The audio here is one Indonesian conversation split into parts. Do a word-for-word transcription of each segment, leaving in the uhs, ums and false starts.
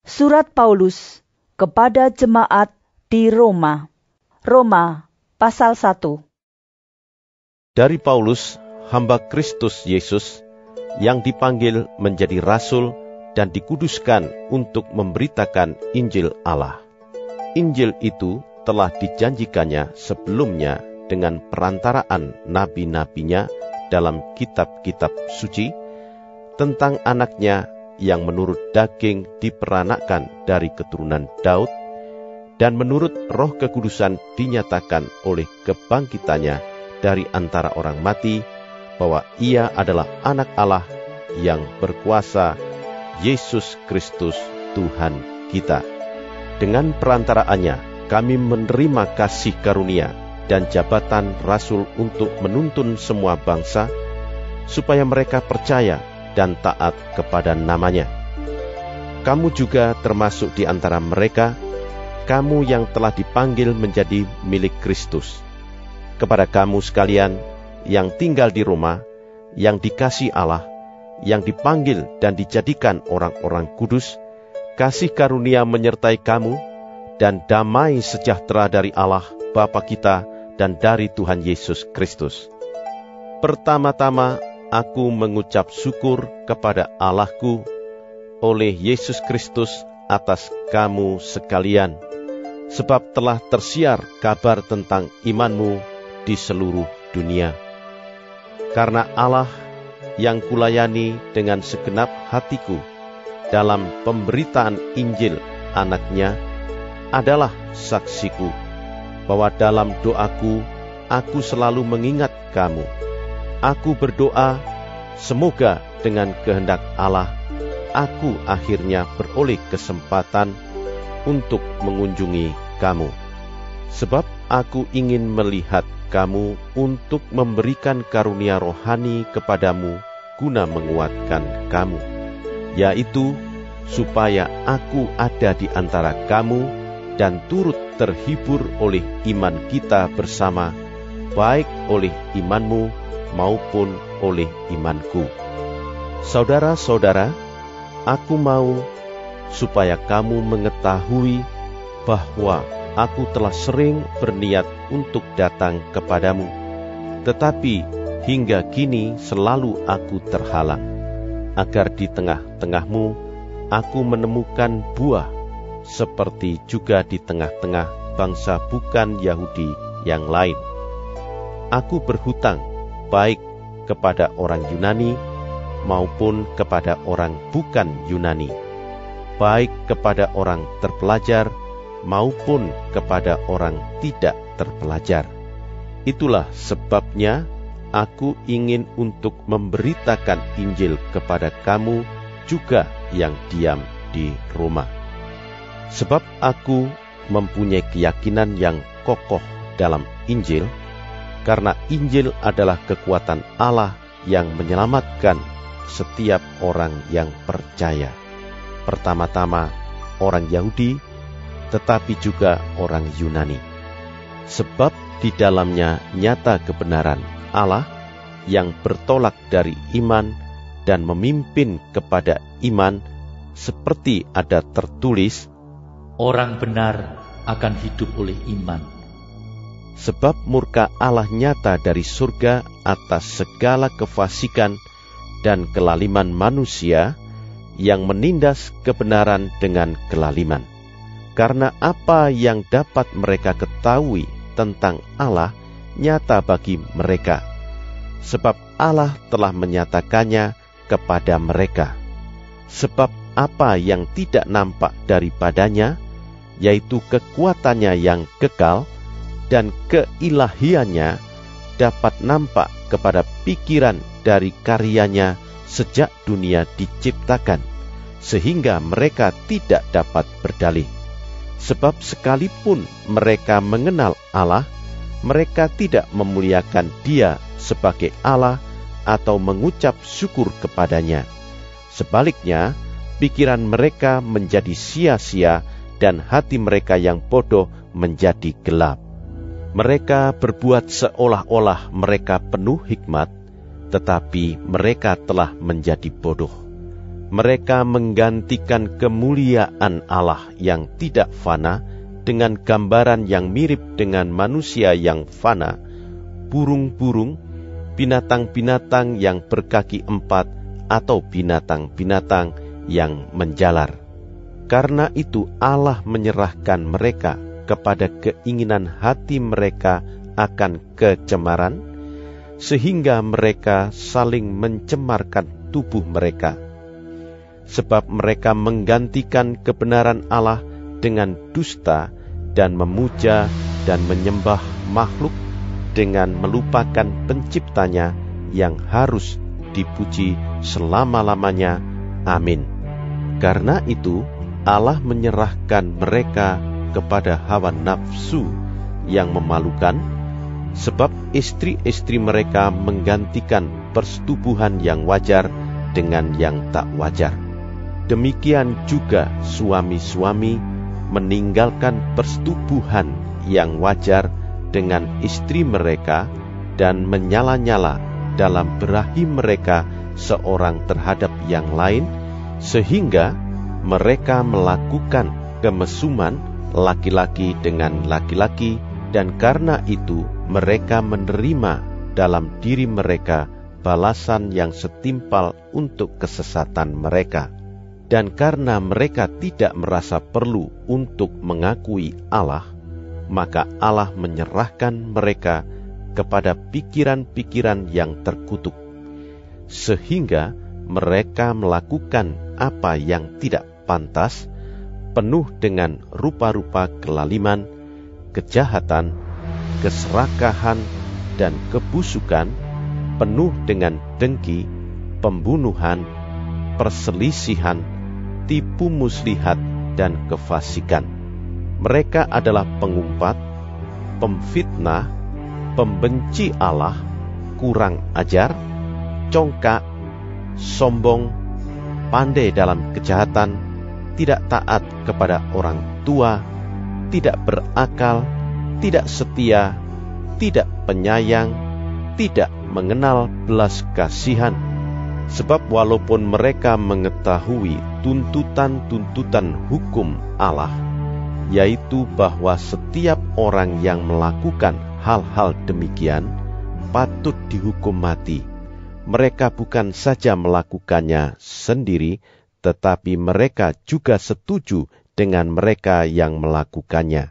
Surat Paulus kepada jemaat di Roma. Roma pasal satu. Dari Paulus, hamba Kristus Yesus, yang dipanggil menjadi rasul dan dikuduskan untuk memberitakan Injil Allah. Injil itu telah dijanjikannya sebelumnya dengan perantaraan nabi-nabinya dalam kitab-kitab suci, tentang anaknya yang menurut daging diperanakkan dari keturunan Daud, dan menurut roh kekudusan dinyatakan oleh kebangkitannya dari antara orang mati, bahwa ia adalah anak Allah yang berkuasa, Yesus Kristus Tuhan kita. Dengan perantaraannya kami menerima kasih karunia dan jabatan rasul untuk menuntun semua bangsa, supaya mereka percaya dan taat kepada namanya. Kamu juga termasuk di antara mereka, kamu yang telah dipanggil menjadi milik Kristus. Kepada kamu sekalian yang tinggal di Roma, yang dikasihi Allah, yang dipanggil dan dijadikan orang-orang kudus, kasih karunia menyertai kamu, dan damai sejahtera dari Allah Bapa kita dan dari Tuhan Yesus Kristus. Pertama-tama aku mengucap syukur kepada Allahku oleh Yesus Kristus atas kamu sekalian, sebab telah tersiar kabar tentang imanmu di seluruh dunia. Karena Allah yang kulayani dengan segenap hatiku dalam pemberitaan Injil anaknya adalah saksiku, bahwa dalam doaku aku selalu mengingat kamu. Aku berdoa, semoga dengan kehendak Allah, aku akhirnya beroleh kesempatan untuk mengunjungi kamu. Sebab aku ingin melihat kamu untuk memberikan karunia rohani kepadamu guna menguatkan kamu, yaitu supaya aku ada di antara kamu dan turut terhibur oleh iman kita bersama, baik oleh imanmu maupun oleh imanku. Saudara-saudara, aku mau supaya kamu mengetahui bahwa aku telah sering berniat untuk datang kepadamu, tetapi hingga kini selalu aku terhalang, agar di tengah-tengahmu aku menemukan buah, seperti juga di tengah-tengah bangsa bukan Yahudi yang lain. Aku berhutang baik kepada orang Yunani maupun kepada orang bukan Yunani, baik kepada orang terpelajar maupun kepada orang tidak terpelajar. Itulah sebabnya aku ingin untuk memberitakan Injil kepada kamu juga yang diam di Roma. Sebab aku mempunyai keyakinan yang kokoh dalam Injil, karena Injil adalah kekuatan Allah yang menyelamatkan setiap orang yang percaya. Pertama-tama orang Yahudi, tetapi juga orang Yunani. Sebab di dalamnya nyata kebenaran Allah yang bertolak dari iman dan memimpin kepada iman, seperti ada tertulis, orang benar akan hidup oleh iman. Sebab murka Allah nyata dari surga atas segala kefasikan dan kelaliman manusia yang menindas kebenaran dengan kelaliman. Karena apa yang dapat mereka ketahui tentang Allah nyata bagi mereka, sebab Allah telah menyatakannya kepada mereka. Sebab apa yang tidak nampak daripadanya, yaitu kekuatannya yang kekal dan keilahiannya, dapat nampak kepada pikiran dari karyanya sejak dunia diciptakan, sehingga mereka tidak dapat berdalih. Sebab sekalipun mereka mengenal Allah, mereka tidak memuliakan Dia sebagai Allah atau mengucap syukur kepadanya. Sebaliknya, pikiran mereka menjadi sia-sia dan hati mereka yang bodoh menjadi gelap. Mereka berbuat seolah-olah mereka penuh hikmat, tetapi mereka telah menjadi bodoh. mereka menggantikan kemuliaan Allah yang tidak fana dengan gambaran yang mirip dengan manusia yang fana, burung-burung, binatang-binatang yang berkaki empat, atau binatang-binatang yang menjalar. Karena itu Allah menyerahkan mereka kepada keinginan hati mereka akan kecemaran, sehingga mereka saling mencemarkan tubuh mereka. Sebab mereka menggantikan kebenaran Allah dengan dusta dan memuja dan menyembah makhluk dengan melupakan penciptanya yang harus dipuji selama-lamanya. Amin. Karena itu Allah menyerahkan mereka kepada hawa nafsu yang memalukan, sebab istri-istri mereka menggantikan persetubuhan yang wajar dengan yang tak wajar. Demikian juga suami-suami meninggalkan persetubuhan yang wajar dengan istri mereka dan menyala-nyala dalam berahi mereka seorang terhadap yang lain, sehingga mereka melakukan kemesuman laki-laki dengan laki-laki, dan karena itu mereka menerima dalam diri mereka balasan yang setimpal untuk kesesatan mereka. Dan karena mereka tidak merasa perlu untuk mengakui Allah, maka Allah menyerahkan mereka kepada pikiran-pikiran yang terkutuk, sehingga mereka melakukan apa yang tidak pantas, penuh dengan rupa-rupa kelaliman, kejahatan, keserakahan, dan kebusukan, penuh dengan dengki, pembunuhan, perselisihan, tipu muslihat, dan kefasikan. Mereka adalah pengumpat, pemfitnah, pembenci Allah, kurang ajar, congkak, sombong, pandai dalam kejahatan, tidak taat kepada orang tua, tidak berakal, tidak setia, tidak penyayang, tidak mengenal belas kasihan. Sebab walaupun mereka mengetahui tuntutan-tuntutan hukum Allah, yaitu bahwa setiap orang yang melakukan hal-hal demikian patut dihukum mati, mereka bukan saja melakukannya sendiri, tetapi mereka juga setuju dengan mereka yang melakukannya.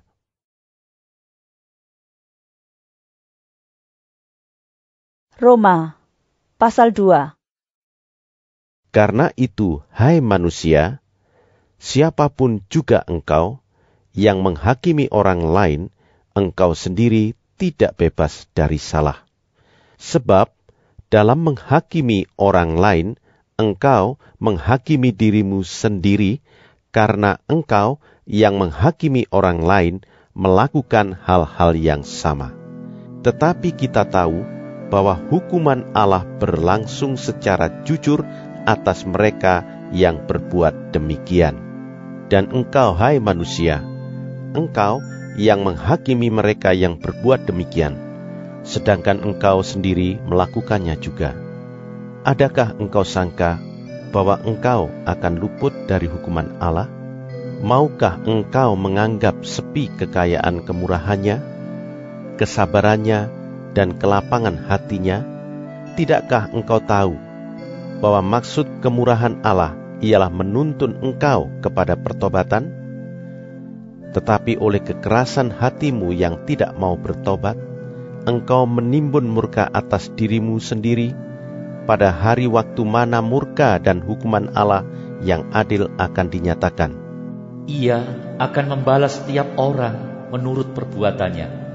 Roma pasal dua. Karena itu, hai manusia, siapapun juga engkau yang menghakimi orang lain, engkau sendiri tidak bebas dari salah. Sebab dalam menghakimi orang lain, engkau menghakimi dirimu sendiri, karena engkau yang menghakimi orang lain melakukan hal-hal yang sama. Tetapi kita tahu bahwa hukuman Allah berlangsung secara jujur atas mereka yang berbuat demikian. Dan engkau, hai manusia, engkau yang menghakimi mereka yang berbuat demikian, sedangkan engkau sendiri melakukannya juga. Adakah engkau sangka bahwa engkau akan luput dari hukuman Allah? Maukah engkau menganggap sepi kekayaan kemurahannya, kesabarannya, dan kelapangan hatinya? Tidakkah engkau tahu bahwa maksud kemurahan Allah ialah menuntun engkau kepada pertobatan? Tetapi oleh kekerasan hatimu yang tidak mau bertobat, engkau menimbun murka atas dirimu sendiri, pada hari waktu mana murka dan hukuman Allah yang adil akan dinyatakan. Ia akan membalas setiap orang menurut perbuatannya,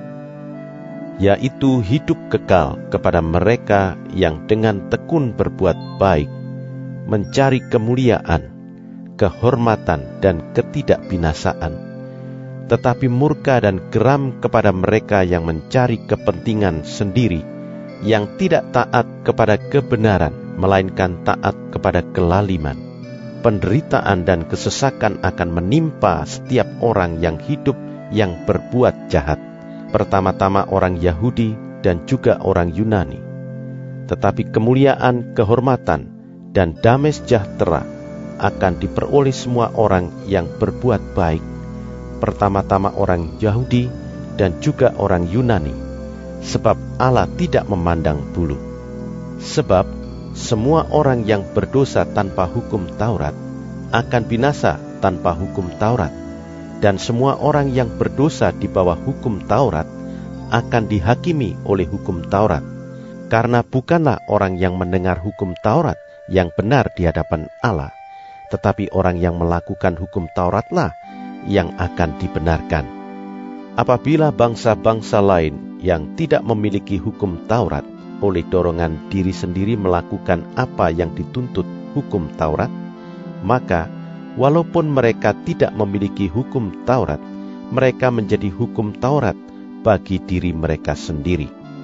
yaitu hidup kekal kepada mereka yang dengan tekun berbuat baik, mencari kemuliaan, kehormatan, dan ketidakbinasaan. Tetapi murka dan geram kepada mereka yang mencari kepentingan sendiri, yang tidak taat kepada kebenaran, melainkan taat kepada kelaliman. Penderitaan dan kesesakan akan menimpa setiap orang yang hidup yang berbuat jahat, pertama-tama orang Yahudi dan juga orang Yunani. Tetapi kemuliaan, kehormatan, dan damai sejahtera akan diperoleh semua orang yang berbuat baik, pertama-tama orang Yahudi dan juga orang Yunani, sebab Allah tidak memandang bulu. Sebab semua orang yang berdosa tanpa hukum Taurat akan binasa tanpa hukum Taurat, dan semua orang yang berdosa di bawah hukum Taurat akan dihakimi oleh hukum Taurat, karena bukanlah orang yang mendengar hukum Taurat yang benar di hadapan Allah, tetapi orang yang melakukan hukum Tauratlah yang akan dibenarkan. Apabila bangsa-bangsa lain yang tidak memiliki hukum Taurat oleh dorongan diri sendiri melakukan apa yang dituntut hukum Taurat, maka walaupun mereka tidak memiliki hukum Taurat, mereka menjadi hukum Taurat bagi diri mereka sendiri.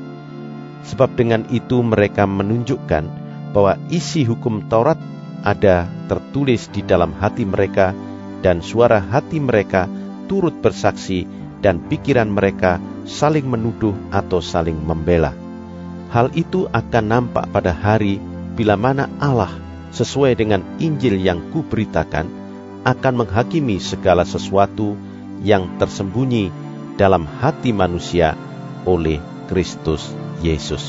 Sebab dengan itu mereka menunjukkan bahwa isi hukum Taurat ada tertulis di dalam hati mereka, dan suara hati mereka turut bersaksi, dan pikiran mereka saling menuduh atau saling membela. Hal itu akan nampak pada hari bila mana Allah sesuai dengan Injil yang kuberitakan akan menghakimi segala sesuatu yang tersembunyi dalam hati manusia oleh Kristus Yesus.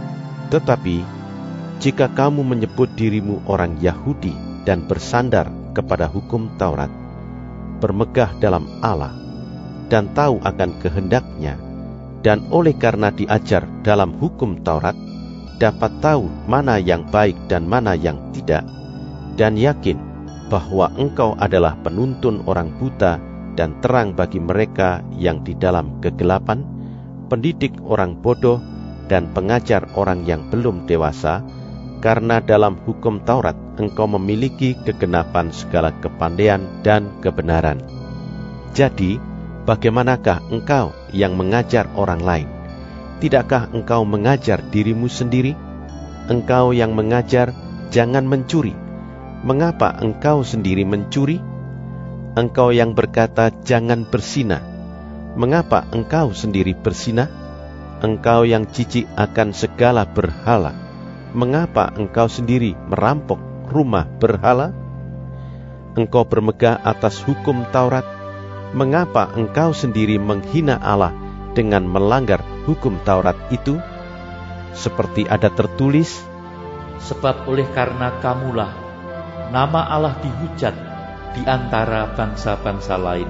Tetapi jika kamu menyebut dirimu orang Yahudi dan bersandar kepada hukum Taurat, bermegah dalam Allah, dan tahu akan kehendaknya, dan oleh karena diajar dalam hukum Taurat, dapat tahu mana yang baik dan mana yang tidak, dan yakin bahwa engkau adalah penuntun orang buta dan terang bagi mereka yang di dalam kegelapan, pendidik orang bodoh dan pengajar orang yang belum dewasa, karena dalam hukum Taurat engkau memiliki kegenapan segala kepandaian dan kebenaran. Jadi, bagaimanakah engkau yang mengajar orang lain? Tidakkah engkau mengajar dirimu sendiri? Engkau yang mengajar, jangan mencuri. Mengapa engkau sendiri mencuri? Engkau yang berkata, jangan bersinah. Mengapa engkau sendiri bersinah? Engkau yang jijik akan segala berhala. Mengapa engkau sendiri merampok rumah berhala? Engkau bermegah atas hukum Taurat. Mengapa engkau sendiri menghina Allah dengan melanggar hukum Taurat itu? Seperti ada tertulis, sebab oleh karena kamulah nama Allah dihujat di antara bangsa-bangsa lain.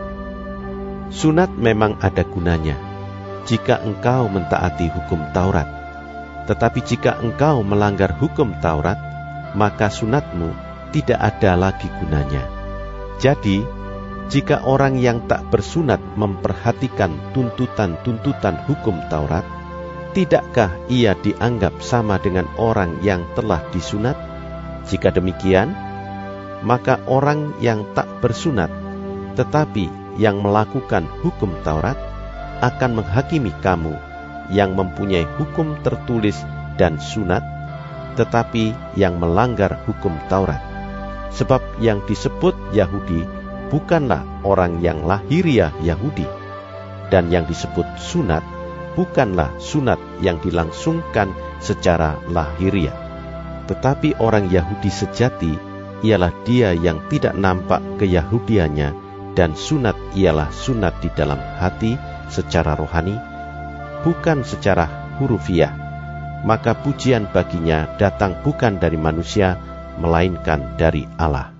Sunat memang ada gunanya jika engkau mentaati hukum Taurat. Tetapi jika engkau melanggar hukum Taurat, maka sunatmu tidak ada lagi gunanya. Jadi, jika orang yang tak bersunat memperhatikan tuntutan-tuntutan hukum Taurat, tidakkah ia dianggap sama dengan orang yang telah disunat? Jika demikian, maka orang yang tak bersunat, tetapi yang melakukan hukum Taurat, akan menghakimi kamu yang mempunyai hukum tertulis dan sunat, tetapi yang melanggar hukum Taurat. Sebab yang disebut Yahudi bukanlah orang yang lahiriah Yahudi, dan yang disebut sunat bukanlah sunat yang dilangsungkan secara lahiriah. Tetapi orang Yahudi sejati ialah dia yang tidak nampak keyahudiannya, dan sunat ialah sunat di dalam hati secara rohani, bukan secara hurufiah. Maka pujian baginya datang bukan dari manusia, melainkan dari Allah.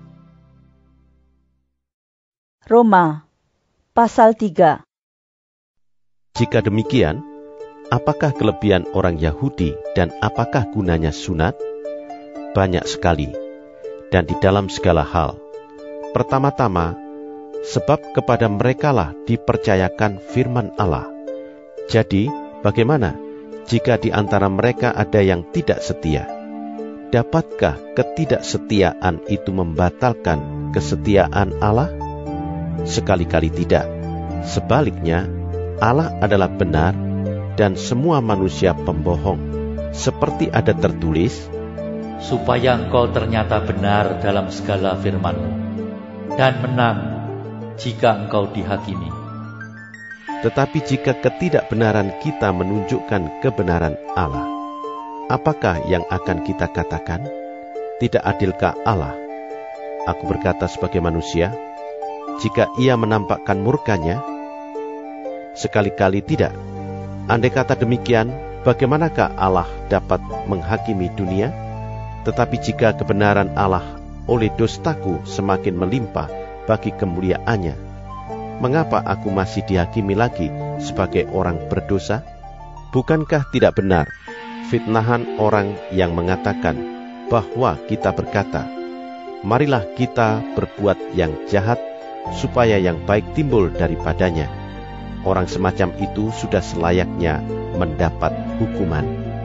Roma pasal tiga. Jika demikian, apakah kelebihan orang Yahudi dan apakah gunanya sunat? Banyak sekali, dan di dalam segala hal. Pertama-tama, sebab kepada merekalah dipercayakan firman Allah. Jadi, bagaimana jika di antara mereka ada yang tidak setia? Dapatkah ketidaksetiaan itu membatalkan kesetiaan Allah? Sekali-kali tidak. Sebaliknya, Allah adalah benar dan semua manusia pembohong. Seperti ada tertulis, supaya engkau ternyata benar dalam segala firman-Mu, dan menang jika engkau dihakimi. Tetapi jika ketidakbenaran kita menunjukkan kebenaran Allah, apakah yang akan kita katakan? Tidak adilkah Allah, aku berkata sebagai manusia, jika ia menampakkan murkanya? Sekali-kali tidak. Andai kata demikian, bagaimanakah Allah dapat menghakimi dunia? Tetapi jika kebenaran Allah oleh dostaku semakin melimpah bagi kemuliaannya, mengapa aku masih dihakimi lagi sebagai orang berdosa? Bukankah tidak benar fitnahan orang yang mengatakan bahwa kita berkata, marilah kita berbuat yang jahat, supaya yang baik timbul daripadanya. Orang semacam itu sudah selayaknya mendapat hukuman.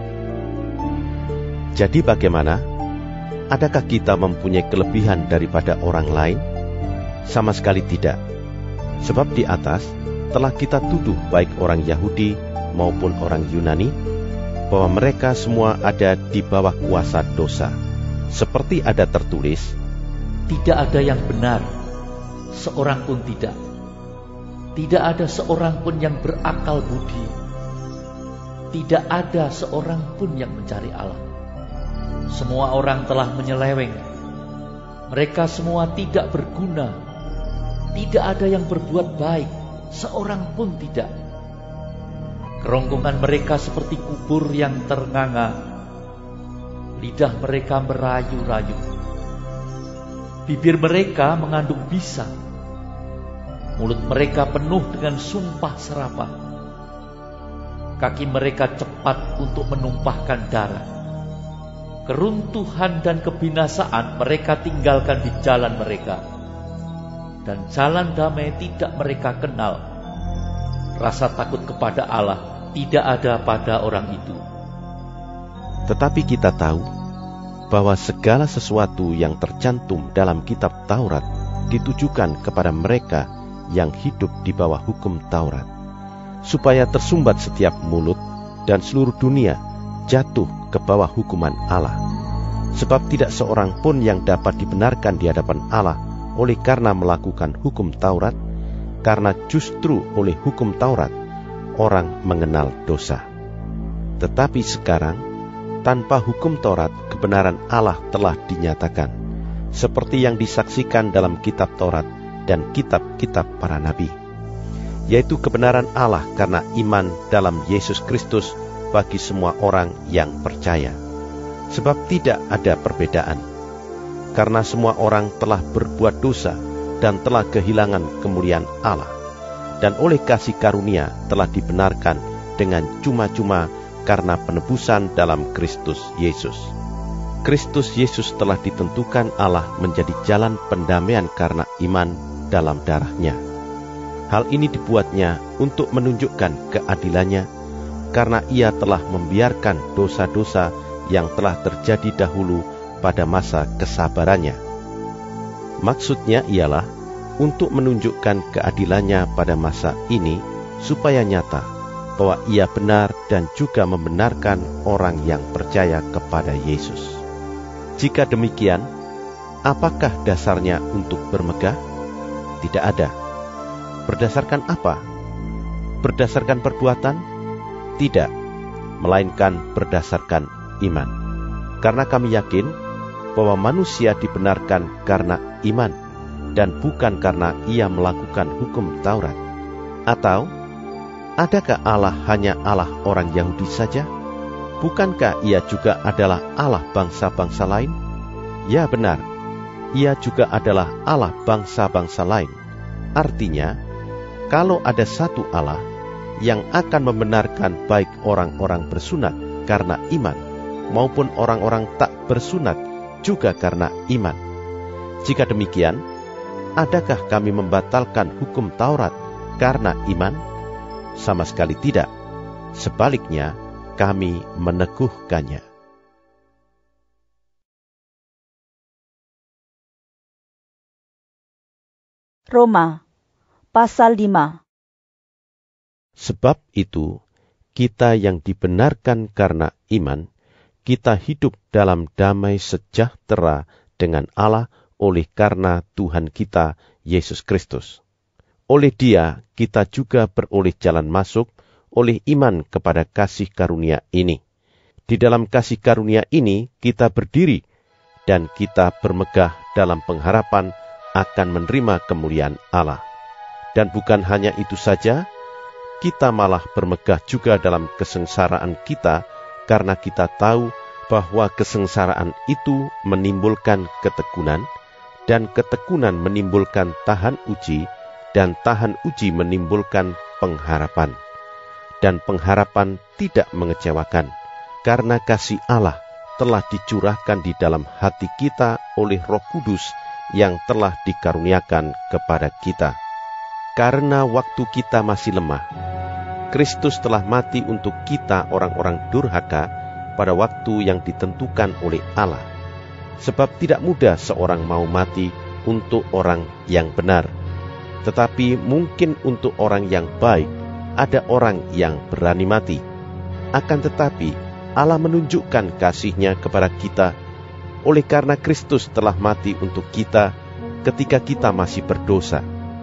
Jadi bagaimana? Adakah kita mempunyai kelebihan daripada orang lain? Sama sekali tidak. Sebab di atas telah kita tuduh baik orang Yahudi maupun orang Yunani, bahwa mereka semua ada di bawah kuasa dosa. Seperti ada tertulis, tidak ada yang benar, seorang pun tidak. Tidak ada seorang pun yang berakal budi. Tidak ada seorang pun yang mencari Allah. Semua orang telah menyeleweng. Mereka semua tidak berguna. Tidak ada yang berbuat baik, seorang pun tidak. Kerongkongan mereka seperti kubur yang ternganga. Lidah mereka merayu-rayu. Bibir mereka mengandung bisa. Mulut mereka penuh dengan sumpah serapah. Kaki mereka cepat untuk menumpahkan darah. Keruntuhan dan kebinasaan mereka tinggalkan di jalan mereka. Dan jalan damai tidak mereka kenal. Rasa takut kepada Allah tidak ada pada orang itu. Tetapi kita tahu bahwa segala sesuatu yang tercantum dalam kitab Taurat ditujukan kepada mereka yang hidup di bawah hukum Taurat, supaya tersumbat setiap mulut dan seluruh dunia jatuh ke bawah hukuman Allah. Sebab tidak seorang pun yang dapat dibenarkan di hadapan Allah oleh karena melakukan hukum Taurat, karena justru oleh hukum Taurat orang mengenal dosa. Tetapi sekarang, tanpa hukum Taurat, kebenaran Allah telah dinyatakan, seperti yang disaksikan dalam kitab Taurat dan kitab-kitab para nabi, yaitu kebenaran Allah karena iman dalam Yesus Kristus bagi semua orang yang percaya. Sebab tidak ada perbedaan, karena semua orang telah berbuat dosa dan telah kehilangan kemuliaan Allah, dan oleh kasih karunia telah dibenarkan dengan cuma-cuma karena penebusan dalam Kristus Yesus. Kristus Yesus telah ditentukan Allah menjadi jalan pendamaian karena iman dalam darahnya. Hal ini dibuatnya untuk menunjukkan keadilannya, karena ia telah membiarkan dosa-dosa yang telah terjadi dahulu pada masa kesabarannya. Maksudnya ialah untuk menunjukkan keadilannya pada masa ini, supaya nyata bahwa ia benar dan juga membenarkan orang yang percaya kepada Yesus. Jika demikian, apakah dasarnya untuk bermegah? Tidak ada. Berdasarkan apa? Berdasarkan perbuatan? Tidak, melainkan berdasarkan iman. Karena kami yakin bahwa manusia dibenarkan karena iman, dan bukan karena ia melakukan hukum Taurat. Atau, adakah Allah hanya Allah orang Yahudi saja? Bukankah ia juga adalah Allah bangsa-bangsa lain? Ya benar, ia juga adalah Allah bangsa-bangsa lain. Artinya, kalau ada satu Allah yang akan membenarkan baik orang-orang bersunat karena iman, maupun orang-orang tak bersunat juga karena iman. Jika demikian, adakah kami membatalkan hukum Taurat karena iman? Sama sekali tidak. Sebaliknya, kami meneguhkannya. Roma pasal lima. Sebab itu, kita yang dibenarkan karena iman, kita hidup dalam damai sejahtera dengan Allah oleh karena Tuhan kita, Yesus Kristus. Oleh Dia, kita juga beroleh jalan masuk oleh iman kepada kasih karunia ini. Di dalam kasih karunia ini, kita berdiri dan kita bermegah dalam pengharapan akan menerima kemuliaan Allah. Dan bukan hanya itu saja, kita malah bermegah juga dalam kesengsaraan kita, karena kita tahu bahwa kesengsaraan itu menimbulkan ketekunan, dan ketekunan menimbulkan tahan uji, dan tahan uji menimbulkan pengharapan. Dan pengharapan tidak mengecewakan, karena kasih Allah telah dicurahkan di dalam hati kita oleh Roh Kudus yang telah dikaruniakan kepada kita. Karena waktu kita masih lemah, Kristus telah mati untuk kita orang-orang durhaka pada waktu yang ditentukan oleh Allah. Sebab tidak mudah seorang mau mati untuk orang yang benar, tetapi mungkin untuk orang yang baik ada orang yang berani mati. Akan tetapi Allah menunjukkan kasih-Nya kepada kita oleh karena Kristus telah mati untuk kita ketika kita masih berdosa.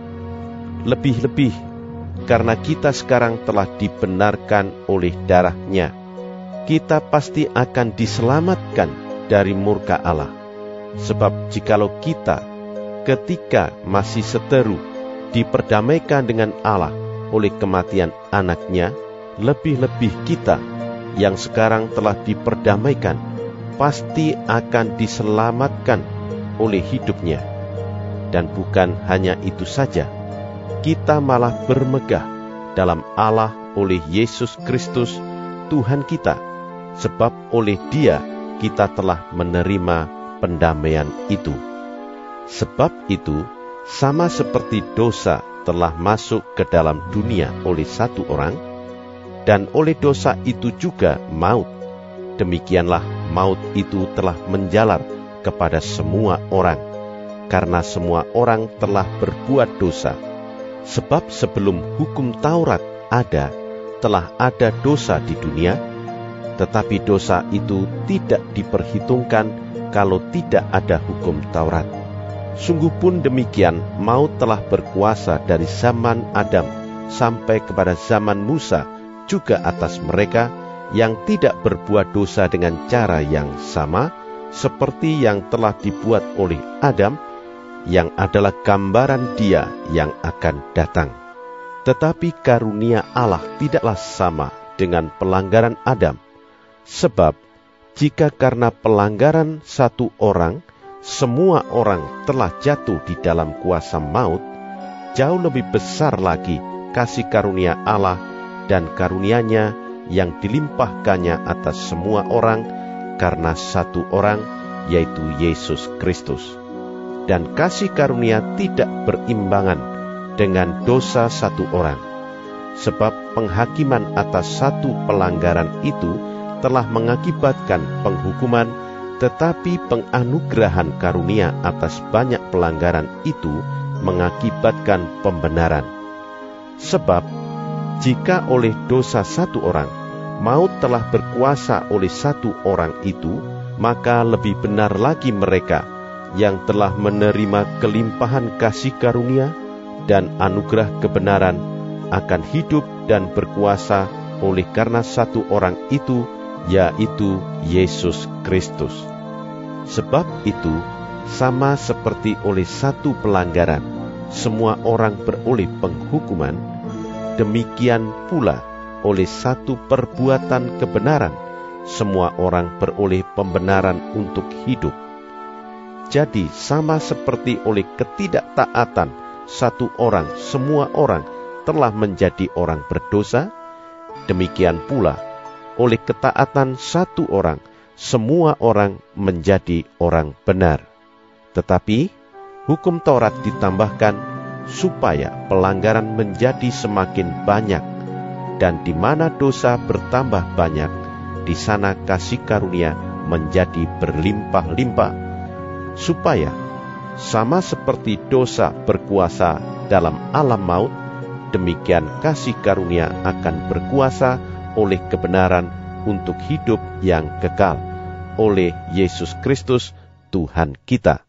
Lebih-lebih karena kita sekarang telah dibenarkan oleh darah-Nya, kita pasti akan diselamatkan dari murka Allah. Sebab jikalau kita ketika masih seteru diperdamaikan dengan Allah oleh kematian anak-Nya, lebih-lebih kita yang sekarang telah diperdamaikan pasti akan diselamatkan oleh hidup-Nya. Dan bukan hanya itu saja, kita malah bermegah dalam Allah oleh Yesus Kristus Tuhan kita, sebab oleh Dia kita telah menerima pendamaian itu. Sebab itu, sama seperti dosa telah masuk ke dalam dunia oleh satu orang, dan oleh dosa itu juga maut, demikianlah maut itu telah menjalar kepada semua orang, karena semua orang telah berbuat dosa. Sebab sebelum hukum Taurat ada, telah ada dosa di dunia, tetapi dosa itu tidak diperhitungkan kalau tidak ada hukum Taurat. Sungguh pun demikian, maut telah berkuasa dari zaman Adam sampai kepada zaman Musa, juga atas mereka yang tidak berbuat dosa dengan cara yang sama, seperti yang telah dibuat oleh Adam, yang adalah gambaran Dia yang akan datang. Tetapi karunia Allah tidaklah sama dengan pelanggaran Adam. Sebab, jika karena pelanggaran satu orang, semua orang telah jatuh di dalam kuasa maut, jauh lebih besar lagi kasih karunia Allah dan karunia-Nya yang dilimpahkannya atas semua orang karena satu orang, yaitu Yesus Kristus. Dan kasih karunia tidak berimbangan dengan dosa satu orang, sebab penghakiman atas satu pelanggaran itu telah mengakibatkan penghukuman, tetapi penganugerahan karunia atas banyak pelanggaran itu mengakibatkan pembenaran. Sebab jika oleh dosa satu orang, maut telah berkuasa oleh satu orang itu, maka lebih benar lagi mereka yang telah menerima kelimpahan kasih karunia dan anugerah kebenaran akan hidup dan berkuasa oleh karena satu orang itu, yaitu Yesus Kristus. Sebab itu, sama seperti oleh satu pelanggaran, semua orang beroleh penghukuman, demikian pula oleh satu perbuatan kebenaran, semua orang beroleh pembenaran untuk hidup. Jadi sama seperti oleh ketidaktaatan satu orang, semua orang telah menjadi orang berdosa, demikian pula oleh ketaatan satu orang, semua orang menjadi orang benar. Tetapi hukum Taurat ditambahkan supaya pelanggaran menjadi semakin banyak, dan di mana dosa bertambah banyak, di sana kasih karunia menjadi berlimpah-limpah, supaya sama seperti dosa berkuasa dalam alam maut, demikian kasih karunia akan berkuasa oleh kebenaran untuk hidup yang kekal, oleh Yesus Kristus Tuhan kita.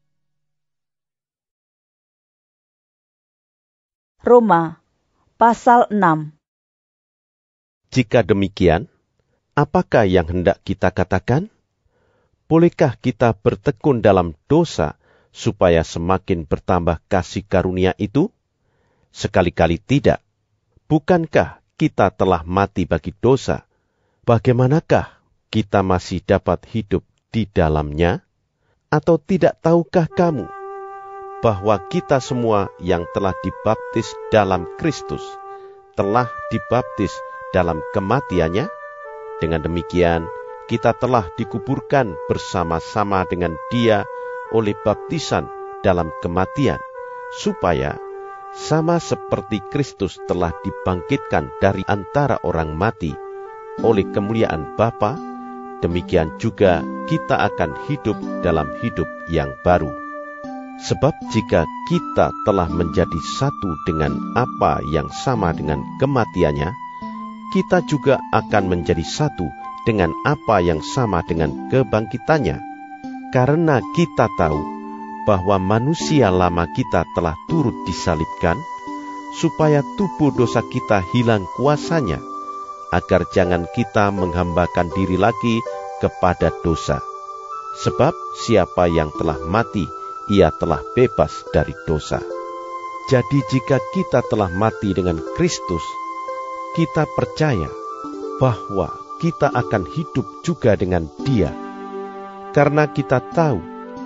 Roma pasal enam. Jika demikian, apakah yang hendak kita katakan? Bolehkah kita bertekun dalam dosa supaya semakin bertambah kasih karunia itu? Sekali-kali tidak. Bukankah kita telah mati bagi dosa? Bagaimanakah kita masih dapat hidup di dalamnya? Atau tidak tahukah kamu bahwa kita semua yang telah dibaptis dalam Kristus telah dibaptis dalam kematiannya? Dengan demikian, kita telah dikuburkan bersama-sama dengan Dia oleh baptisan dalam kematian, supaya sama seperti Kristus telah dibangkitkan dari antara orang mati oleh kemuliaan Bapa, demikian juga kita akan hidup dalam hidup yang baru. Sebab jika kita telah menjadi satu dengan apa yang sama dengan kematiannya, kita juga akan menjadi satu dengan apa yang sama dengan kebangkitannya. Karena kita tahu bahwa manusia lama kita telah turut disalibkan, supaya tubuh dosa kita hilang kuasanya, agar jangan kita menghambakan diri lagi kepada dosa. Sebab siapa yang telah mati, ia telah bebas dari dosa. Jadi jika kita telah mati dengan Kristus, kita percaya bahwa kita akan hidup juga dengan Dia. Karena kita tahu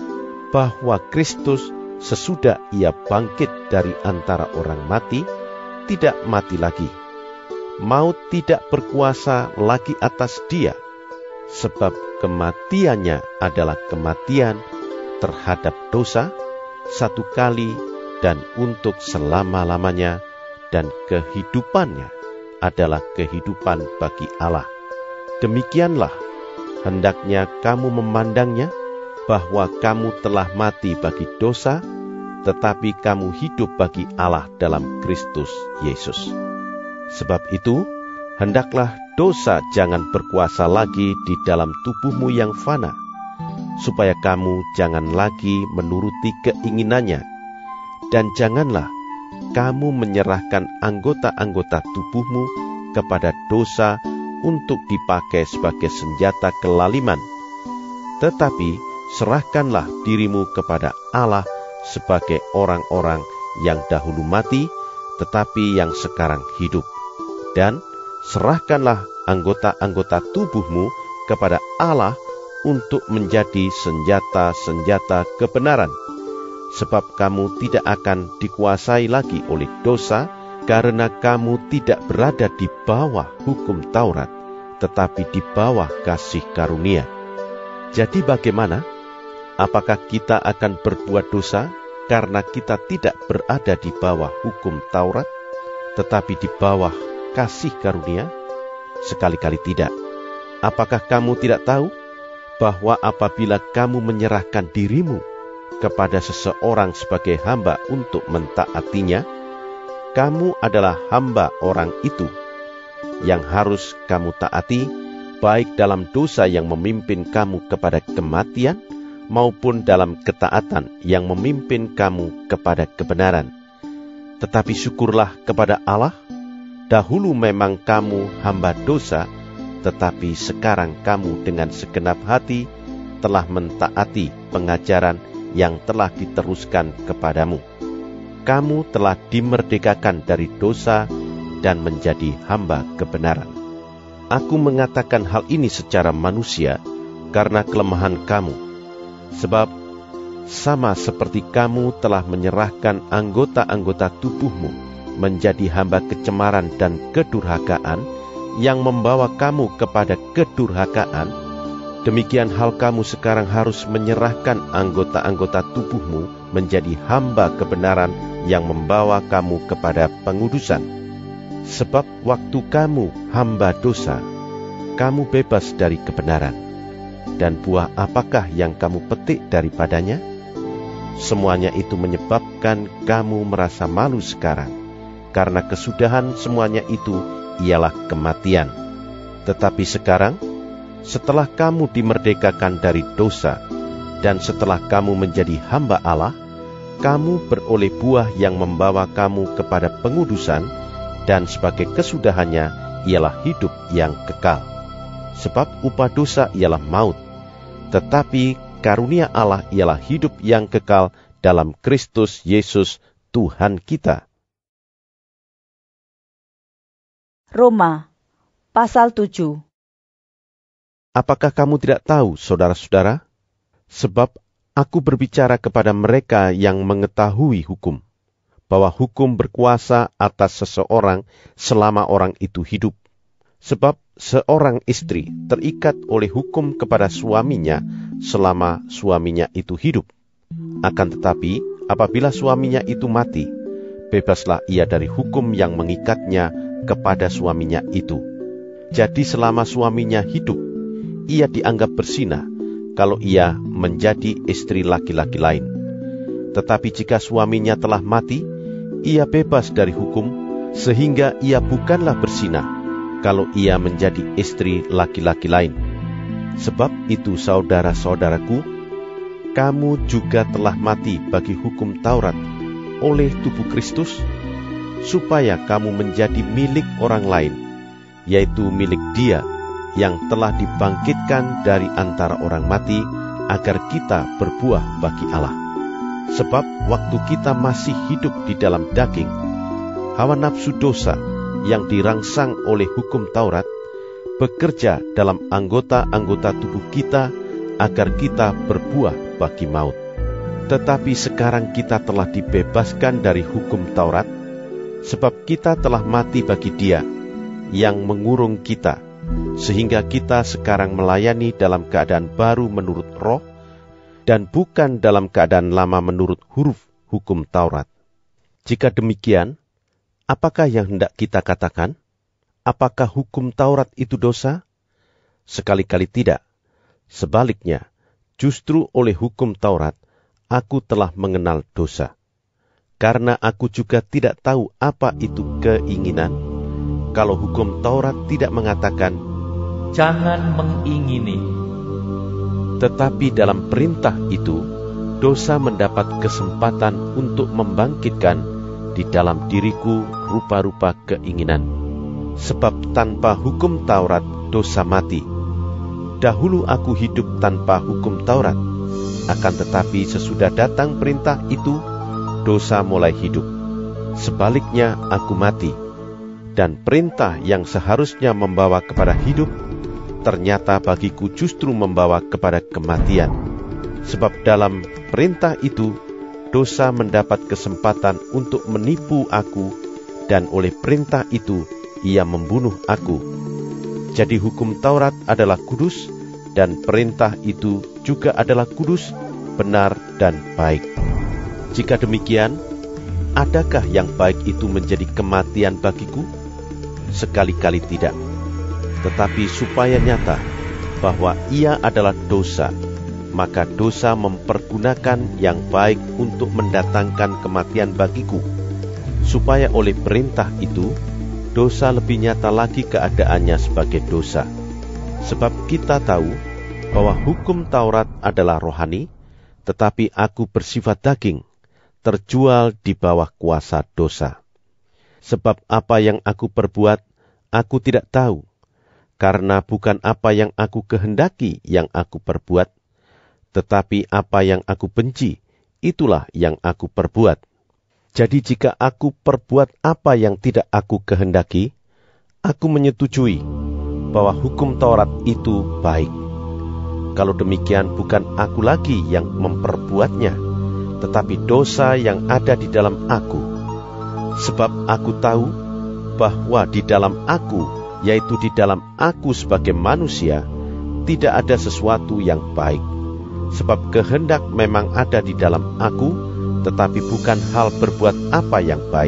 bahwa Kristus sesudah Ia bangkit dari antara orang mati, tidak mati lagi. Maut tidak berkuasa lagi atas Dia, sebab kematiannya adalah kematian terhadap dosa, satu kali dan untuk selama-lamanya, dan kehidupannya adalah kehidupan bagi Allah. Demikianlah hendaknya kamu memandangnya, bahwa kamu telah mati bagi dosa, tetapi kamu hidup bagi Allah dalam Kristus Yesus. Sebab itu, hendaklah dosa jangan berkuasa lagi di dalam tubuhmu yang fana, supaya kamu jangan lagi menuruti keinginannya, dan janganlah kamu menyerahkan anggota-anggota tubuhmu kepada dosa untuk dipakai sebagai senjata kelaliman. Tetapi serahkanlah dirimu kepada Allah sebagai orang-orang yang dahulu mati, tetapi yang sekarang hidup. Dan serahkanlah anggota-anggota tubuhmu kepada Allah untuk menjadi senjata-senjata kebenaran. Sebab kamu tidak akan dikuasai lagi oleh dosa, karena kamu tidak berada di bawah hukum Taurat, tetapi di bawah kasih karunia. Jadi bagaimana? Apakah kita akan berbuat dosa karena kita tidak berada di bawah hukum Taurat, tetapi di bawah kasih karunia? Sekali-kali tidak. Apakah kamu tidak tahu bahwa apabila kamu menyerahkan dirimu kepada seseorang sebagai hamba untuk mentaatinya, kamu adalah hamba orang itu, yang harus kamu taati, baik dalam dosa yang memimpin kamu kepada kematian, maupun dalam ketaatan yang memimpin kamu kepada kebenaran. Tetapi syukurlah kepada Allah, dahulu memang kamu hamba dosa, tetapi sekarang kamu dengan segenap hati telah mentaati pengajaran yang telah diteruskan kepadamu. Kamu telah dimerdekakan dari dosa dan menjadi hamba kebenaran. Aku mengatakan hal ini secara manusia karena kelemahan kamu. Sebab sama seperti kamu telah menyerahkan anggota-anggota tubuhmu menjadi hamba kecemaran dan kedurhakaan yang membawa kamu kepada kedurhakaan, demikian hal kamu sekarang harus menyerahkan anggota-anggota tubuhmu menjadi hamba kebenaran yang membawa kamu kepada pengudusan. Sebab waktu kamu hamba dosa, kamu bebas dari kebenaran. Dan buah apakah yang kamu petik daripadanya? Semuanya itu menyebabkan kamu merasa malu sekarang, karena kesudahan semuanya itu ialah kematian. Tetapi sekarang, setelah kamu dimerdekakan dari dosa, dan setelah kamu menjadi hamba Allah, kamu beroleh buah yang membawa kamu kepada pengudusan, dan sebagai kesudahannya ialah hidup yang kekal. Sebab upah dosa ialah maut, tetapi karunia Allah ialah hidup yang kekal dalam Kristus Yesus Tuhan kita. Roma pasal tujuh. Apakah kamu tidak tahu, saudara-saudara? Sebab aku berbicara kepada mereka yang mengetahui hukum, bahwa hukum berkuasa atas seseorang selama orang itu hidup. Sebab seorang istri terikat oleh hukum kepada suaminya selama suaminya itu hidup. Akan tetapi, apabila suaminya itu mati, bebaslah ia dari hukum yang mengikatnya kepada suaminya itu. Jadi selama suaminya hidup, ia dianggap berzinah kalau ia menjadi istri laki-laki lain. Tetapi jika suaminya telah mati, ia bebas dari hukum, sehingga ia bukanlah berzinah kalau ia menjadi istri laki-laki lain. Sebab itu, saudara-saudaraku, kamu juga telah mati bagi hukum Taurat oleh tubuh Kristus, supaya kamu menjadi milik orang lain, yaitu milik Dia yang telah dibangkitkan dari antara orang mati, agar kita berbuah bagi Allah. Sebab waktu kita masih hidup di dalam daging, hawa nafsu dosa yang dirangsang oleh hukum Taurat bekerja dalam anggota-anggota tubuh kita agar kita berbuah bagi maut. Tetapi sekarang kita telah dibebaskan dari hukum Taurat, sebab kita telah mati bagi Dia yang mengurung kita, sehingga kita sekarang melayani dalam keadaan baru menurut roh, dan bukan dalam keadaan lama menurut huruf hukum Taurat. Jika demikian, apakah yang hendak kita katakan? Apakah hukum Taurat itu dosa? Sekali-kali tidak. Sebaliknya, justru oleh hukum Taurat, aku telah mengenal dosa. Karena aku juga tidak tahu apa itu keinginan, kalau hukum Taurat tidak mengatakan, jangan mengingini. Tetapi dalam perintah itu, dosa mendapat kesempatan untuk membangkitkan di dalam diriku rupa-rupa keinginan. Sebab tanpa hukum Taurat dosa mati. Dahulu aku hidup tanpa hukum Taurat, akan tetapi sesudah datang perintah itu, dosa mulai hidup. Sebaliknya aku mati, dan perintah yang seharusnya membawa kepada hidup, ternyata bagiku justru membawa kepada kematian. Sebab dalam perintah itu, dosa mendapat kesempatan untuk menipu aku, dan oleh perintah itu, ia membunuh aku. Jadi hukum Taurat adalah kudus, dan perintah itu juga adalah kudus, benar, dan baik. Jika demikian, adakah yang baik itu menjadi kematian bagiku? Sekali-kali tidak. Tetapi supaya nyata bahwa ia adalah dosa, maka dosa mempergunakan yang baik untuk mendatangkan kematian bagiku, supaya oleh perintah itu, dosa lebih nyata lagi keadaannya sebagai dosa. Sebab kita tahu bahwa hukum Taurat adalah rohani, tetapi aku bersifat daging, terjual di bawah kuasa dosa. Sebab apa yang aku perbuat, aku tidak tahu, karena bukan apa yang aku kehendaki yang aku perbuat, tetapi apa yang aku benci, itulah yang aku perbuat. Jadi jika aku perbuat apa yang tidak aku kehendaki, aku menyetujui bahwa hukum Taurat itu baik. Kalau demikian bukan aku lagi yang memperbuatnya, tetapi dosa yang ada di dalam aku. Sebab aku tahu bahwa di dalam aku, yaitu di dalam aku sebagai manusia, tidak ada sesuatu yang baik. Sebab kehendak memang ada di dalam aku, tetapi bukan hal berbuat apa yang baik.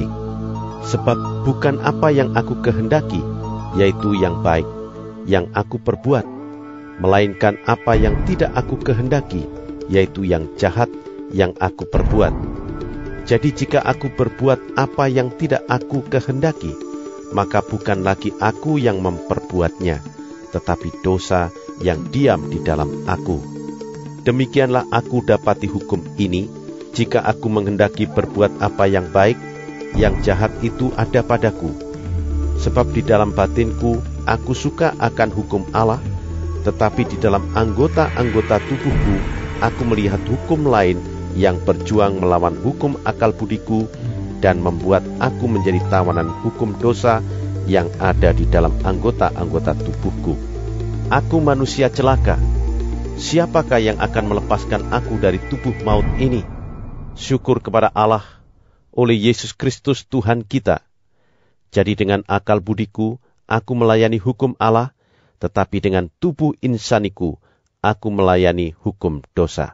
Sebab bukan apa yang aku kehendaki, yaitu yang baik, yang aku perbuat, melainkan apa yang tidak aku kehendaki, yaitu yang jahat, yang aku perbuat. Jadi jika aku berbuat apa yang tidak aku kehendaki, maka bukan lagi aku yang memperbuatnya, tetapi dosa yang diam di dalam aku. Demikianlah aku dapati hukum ini, jika aku menghendaki berbuat apa yang baik, yang jahat itu ada padaku. Sebab di dalam batinku, aku suka akan hukum Allah, tetapi di dalam anggota-anggota tubuhku, aku melihat hukum lain yang berjuang melawan hukum akal budiku dan membuat aku menjadi tawanan hukum dosa yang ada di dalam anggota-anggota tubuhku. Aku manusia celaka. Siapakah yang akan melepaskan aku dari tubuh maut ini? Syukur kepada Allah oleh Yesus Kristus Tuhan kita. Jadi dengan akal budiku, aku melayani hukum Allah, tetapi dengan tubuh insaniku, aku melayani hukum dosa.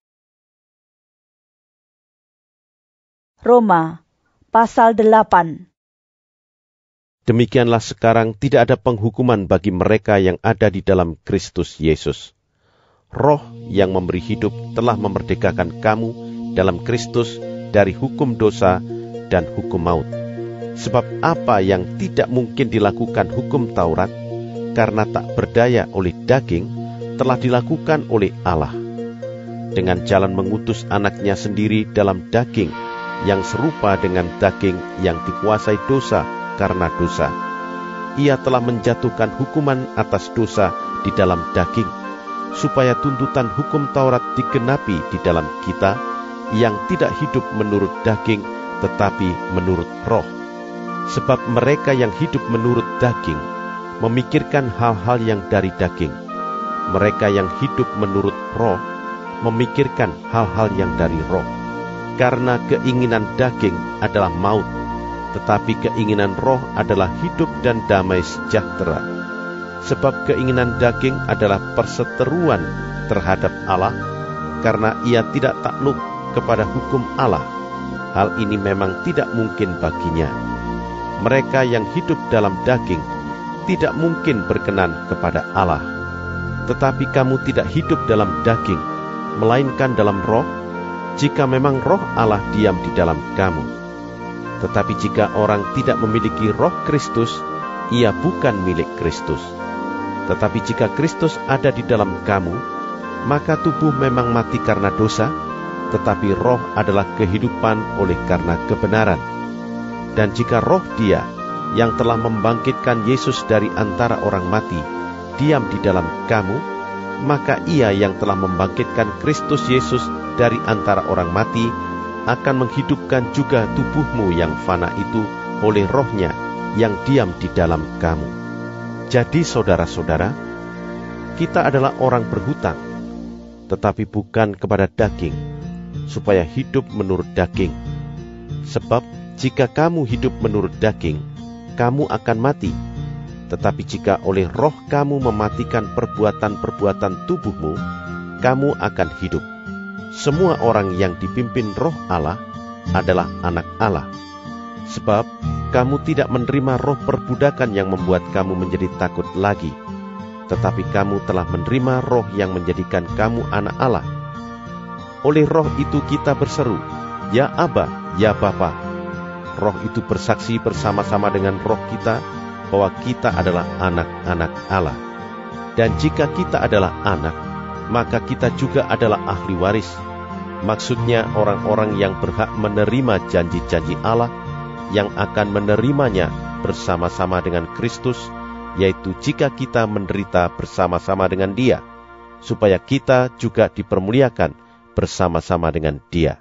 Roma, pasal delapan. Demikianlah sekarang tidak ada penghukuman bagi mereka yang ada di dalam Kristus Yesus. Roh yang memberi hidup telah memerdekakan kamu dalam Kristus dari hukum dosa dan hukum maut. Sebab apa yang tidak mungkin dilakukan hukum Taurat, karena tak berdaya oleh daging, telah dilakukan oleh Allah. Dengan jalan mengutus anaknya sendiri dalam daging, yang serupa dengan daging yang dikuasai dosa karena dosa. Ia telah menjatuhkan hukuman atas dosa di dalam daging, supaya tuntutan hukum Taurat digenapi di dalam kita, yang tidak hidup menurut daging, tetapi menurut roh. Sebab mereka yang hidup menurut daging, memikirkan hal-hal yang dari daging. Mereka yang hidup menurut roh, memikirkan hal-hal yang dari roh. Karena keinginan daging adalah maut, tetapi keinginan roh adalah hidup dan damai sejahtera. Sebab keinginan daging adalah perseteruan terhadap Allah, karena ia tidak takluk kepada hukum Allah. Hal ini memang tidak mungkin baginya. Mereka yang hidup dalam daging tidak mungkin berkenan kepada Allah. Tetapi kamu tidak hidup dalam daging, melainkan dalam roh, jika memang roh Allah diam di dalam kamu. Tetapi jika orang tidak memiliki roh Kristus, ia bukan milik Kristus. Tetapi jika Kristus ada di dalam kamu, maka tubuh memang mati karena dosa, tetapi roh adalah kehidupan oleh karena kebenaran. Dan jika roh Dia yang telah membangkitkan Yesus dari antara orang mati diam di dalam kamu, maka Ia yang telah membangkitkan Kristus Yesus dari antara orang mati akan menghidupkan juga tubuhmu yang fana itu oleh rohnya yang diam di dalam kamu. Jadi saudara-saudara, kita adalah orang berhutang, tetapi bukan kepada daging, supaya hidup menurut daging. Sebab jika kamu hidup menurut daging, kamu akan mati. Tetapi jika oleh roh kamu mematikan perbuatan-perbuatan tubuhmu, kamu akan hidup. Semua orang yang dipimpin roh Allah adalah anak Allah. Sebab kamu tidak menerima roh perbudakan yang membuat kamu menjadi takut lagi, tetapi kamu telah menerima roh yang menjadikan kamu anak Allah. Oleh roh itu kita berseru, Ya Aba, Ya Bapa. Roh itu bersaksi bersama-sama dengan roh kita bahwa kita adalah anak-anak Allah. Dan jika kita adalah anak, maka kita juga adalah ahli waris. Maksudnya orang-orang yang berhak menerima janji-janji Allah, yang akan menerimanya bersama-sama dengan Kristus, yaitu jika kita menderita bersama-sama dengan Dia, supaya kita juga dipermuliakan bersama-sama dengan Dia.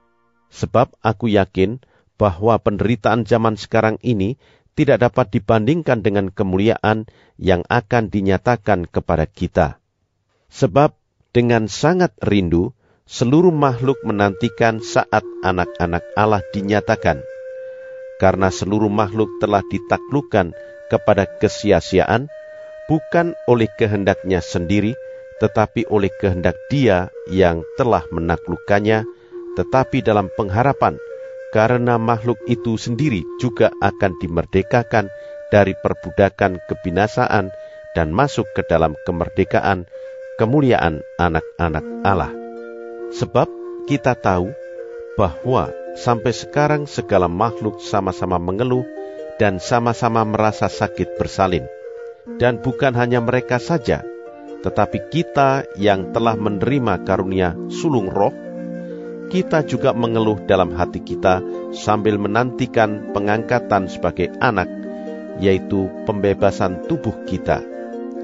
Sebab aku yakin bahwa penderitaan zaman sekarang ini tidak dapat dibandingkan dengan kemuliaan yang akan dinyatakan kepada kita. Sebab dengan sangat rindu, seluruh makhluk menantikan saat anak-anak Allah dinyatakan. Karena seluruh makhluk telah ditaklukkan kepada kesia-siaan, bukan oleh kehendaknya sendiri, tetapi oleh kehendak Dia yang telah menaklukkannya, tetapi dalam pengharapan, karena makhluk itu sendiri juga akan dimerdekakan dari perbudakan kebinasaan dan masuk ke dalam kemerdekaan kemuliaan anak-anak Allah. Sebab kita tahu bahwa sampai sekarang segala makhluk sama-sama mengeluh dan sama-sama merasa sakit bersalin. Dan bukan hanya mereka saja, tetapi kita yang telah menerima karunia sulung roh, kita juga mengeluh dalam hati kita sambil menantikan pengangkatan sebagai anak, yaitu pembebasan tubuh kita.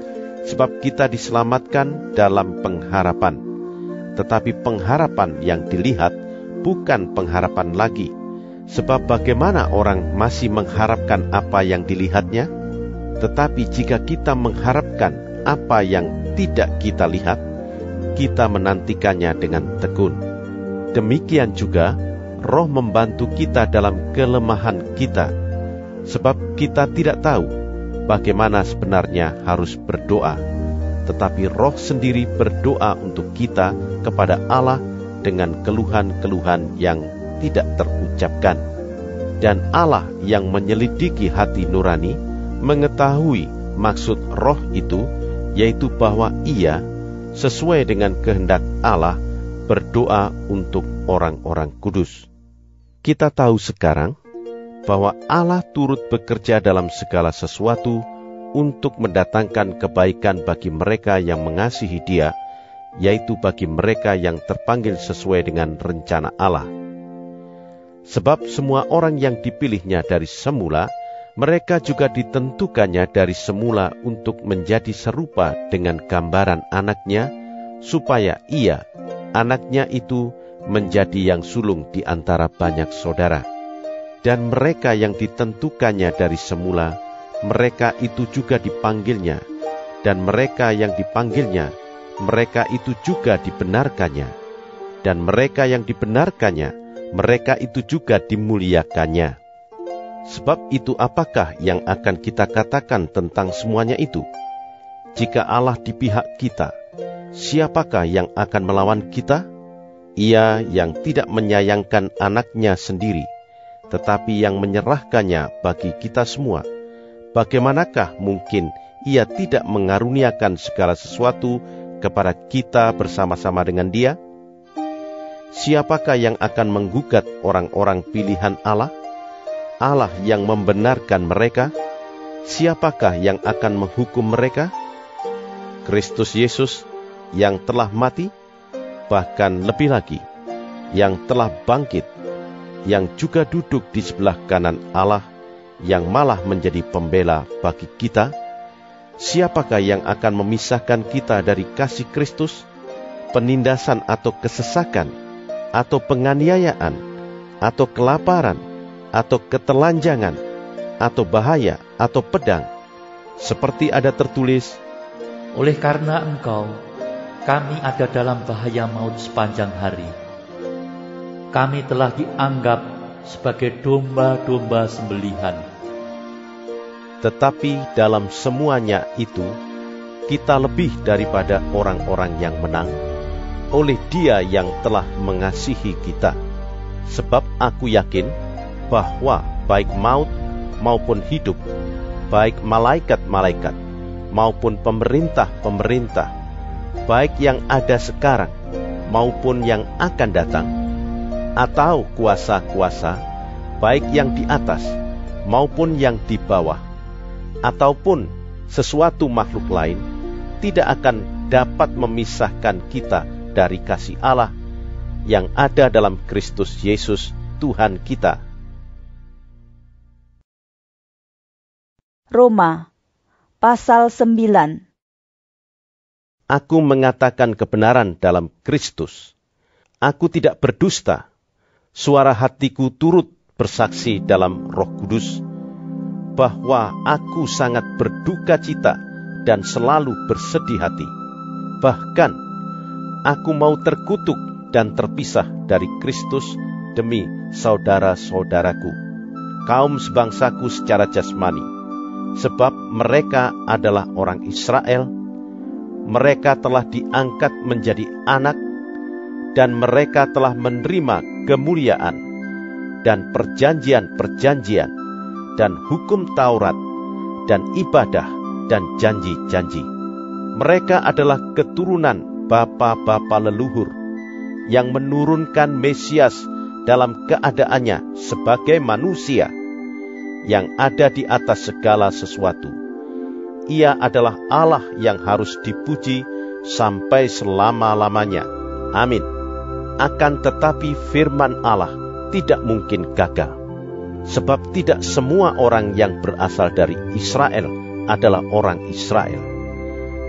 sebab kita diselamatkan dalam pengharapan. Tetapi pengharapan yang dilihat bukan pengharapan lagi, sebab bagaimana orang masih mengharapkan apa yang dilihatnya? Tetapi jika kita mengharapkan apa yang tidak kita lihat, kita menantikannya dengan tekun. Demikian juga Roh membantu kita dalam kelemahan kita, sebab kita tidak tahu bagaimana sebenarnya harus berdoa. Tetapi Roh sendiri berdoa untuk kita kepada Allah dengan keluhan-keluhan yang tidak terucapkan. Dan Allah yang menyelidiki hati nurani mengetahui maksud Roh itu, yaitu bahwa Ia, sesuai dengan kehendak Allah, berdoa untuk orang-orang kudus. Kita tahu sekarang bahwa Allah turut bekerja dalam segala sesuatu untuk mendatangkan kebaikan bagi mereka yang mengasihi Dia, yaitu bagi mereka yang terpanggil sesuai dengan rencana Allah. Sebab semua orang yang dipilihnya dari semula, mereka juga ditentukannya dari semula untuk menjadi serupa dengan gambaran anaknya, supaya Ia, anaknya itu, menjadi yang sulung di antara banyak saudara. Dan mereka yang ditentukannya dari semula, mereka itu juga dipanggilnya. Dan mereka yang dipanggilnya, mereka itu juga dibenarkannya. Dan mereka yang dibenarkannya, mereka itu juga dimuliakannya. Sebab itu apakah yang akan kita katakan tentang semuanya itu? Jika Allah di pihak kita, siapakah yang akan melawan kita? Ia yang tidak menyayangkan anaknya sendiri, tetapi yang menyerahkannya bagi kita semua, bagaimanakah mungkin Ia tidak mengaruniakan segala sesuatu kepada kita bersama-sama dengan Dia? Siapakah yang akan menggugat orang-orang pilihan Allah? Allah yang membenarkan mereka. Siapakah yang akan menghukum mereka? Kristus Yesus yang telah mati, bahkan lebih lagi, yang telah bangkit, yang juga duduk di sebelah kanan Allah, yang malah menjadi pembela bagi kita. Siapakah yang akan memisahkan kita dari kasih Kristus? Penindasan atau kesesakan, atau penganiayaan, atau kelaparan, atau ketelanjangan, atau bahaya, atau pedang? Seperti ada tertulis, oleh karena Engkau, kami ada dalam bahaya maut sepanjang hari. Kami telah dianggap sebagai domba-domba sembelihan. Tetapi dalam semuanya itu, kita lebih daripada orang-orang yang menang, oleh Dia yang telah mengasihi kita. Sebab aku yakin bahwa baik maut maupun hidup, baik malaikat-malaikat maupun pemerintah-pemerintah, baik yang ada sekarang maupun yang akan datang, atau kuasa-kuasa, baik yang di atas maupun yang di bawah, ataupun sesuatu makhluk lain, tidak akan dapat memisahkan kita dari kasih Allah yang ada dalam Kristus Yesus Tuhan kita. Roma pasal sembilan. Aku mengatakan kebenaran dalam Kristus. Aku tidak berdusta. Suara hatiku turut bersaksi dalam Roh Kudus bahwa aku sangat berduka cita dan selalu bersedih hati. Bahkan aku mau terkutuk dan terpisah dari Kristus demi saudara-saudaraku, kaum sebangsaku secara jasmani, sebab mereka adalah orang Israel. Mereka telah diangkat menjadi anak, dan mereka telah menerima kemuliaan, dan perjanjian-perjanjian, dan hukum Taurat, dan ibadah, dan janji-janji. Mereka adalah keturunan bapa-bapa leluhur, yang menurunkan Mesias dalam keadaannya sebagai manusia, yang ada di atas segala sesuatu. Ia adalah Allah yang harus dipuji sampai selama-lamanya. Amin. Akan tetapi firman Allah tidak mungkin gagal, sebab tidak semua orang yang berasal dari Israel adalah orang Israel.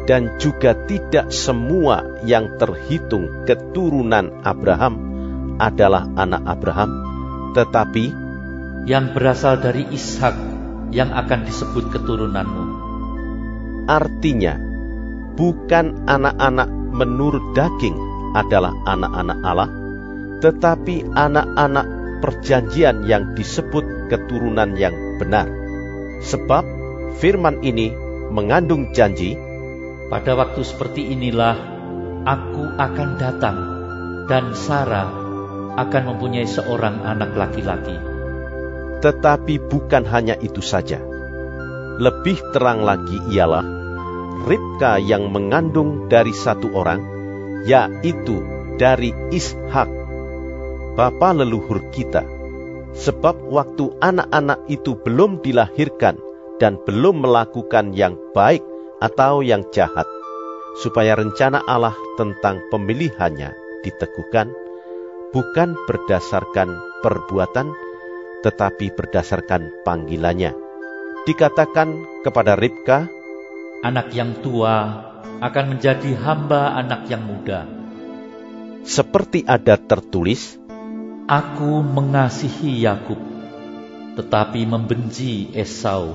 dan juga tidak semua yang terhitung keturunan Abraham adalah anak Abraham, tetapi yang berasal dari Ishak yang akan disebut keturunanmu. Artinya, bukan anak-anak menurut daging adalah anak-anak Allah, tetapi anak-anak perjanjian yang disebut keturunan yang benar. Sebab firman ini mengandung janji, pada waktu seperti inilah aku akan datang, dan Sarah akan mempunyai seorang anak laki-laki. Tetapi bukan hanya itu saja. Lebih terang lagi ialah Ribka yang mengandung dari satu orang, yaitu dari Ishak, bapa leluhur kita. Sebab waktu anak-anak itu belum dilahirkan dan belum melakukan yang baik atau yang jahat, supaya rencana Allah tentang pemilihannya diteguhkan, bukan berdasarkan perbuatan, tetapi berdasarkan panggilannya. Dikatakan kepada Ribka, anak yang tua akan menjadi hamba anak yang muda. Seperti ada tertulis, aku mengasihi Yakub, tetapi membenci Esau.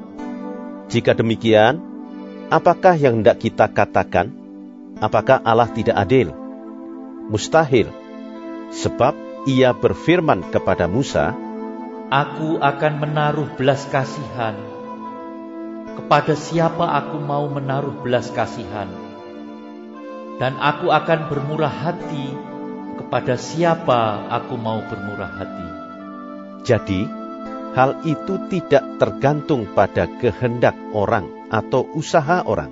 Jika demikian, apakah yang hendak kita katakan? Apakah Allah tidak adil? Mustahil, sebab Ia berfirman kepada Musa, aku akan menaruh belas kasihan. Kepada siapa aku mau menaruh belas kasihan? Dan aku akan bermurah hati kepada siapa aku mau bermurah hati. Jadi, hal itu tidak tergantung pada kehendak orang atau usaha orang,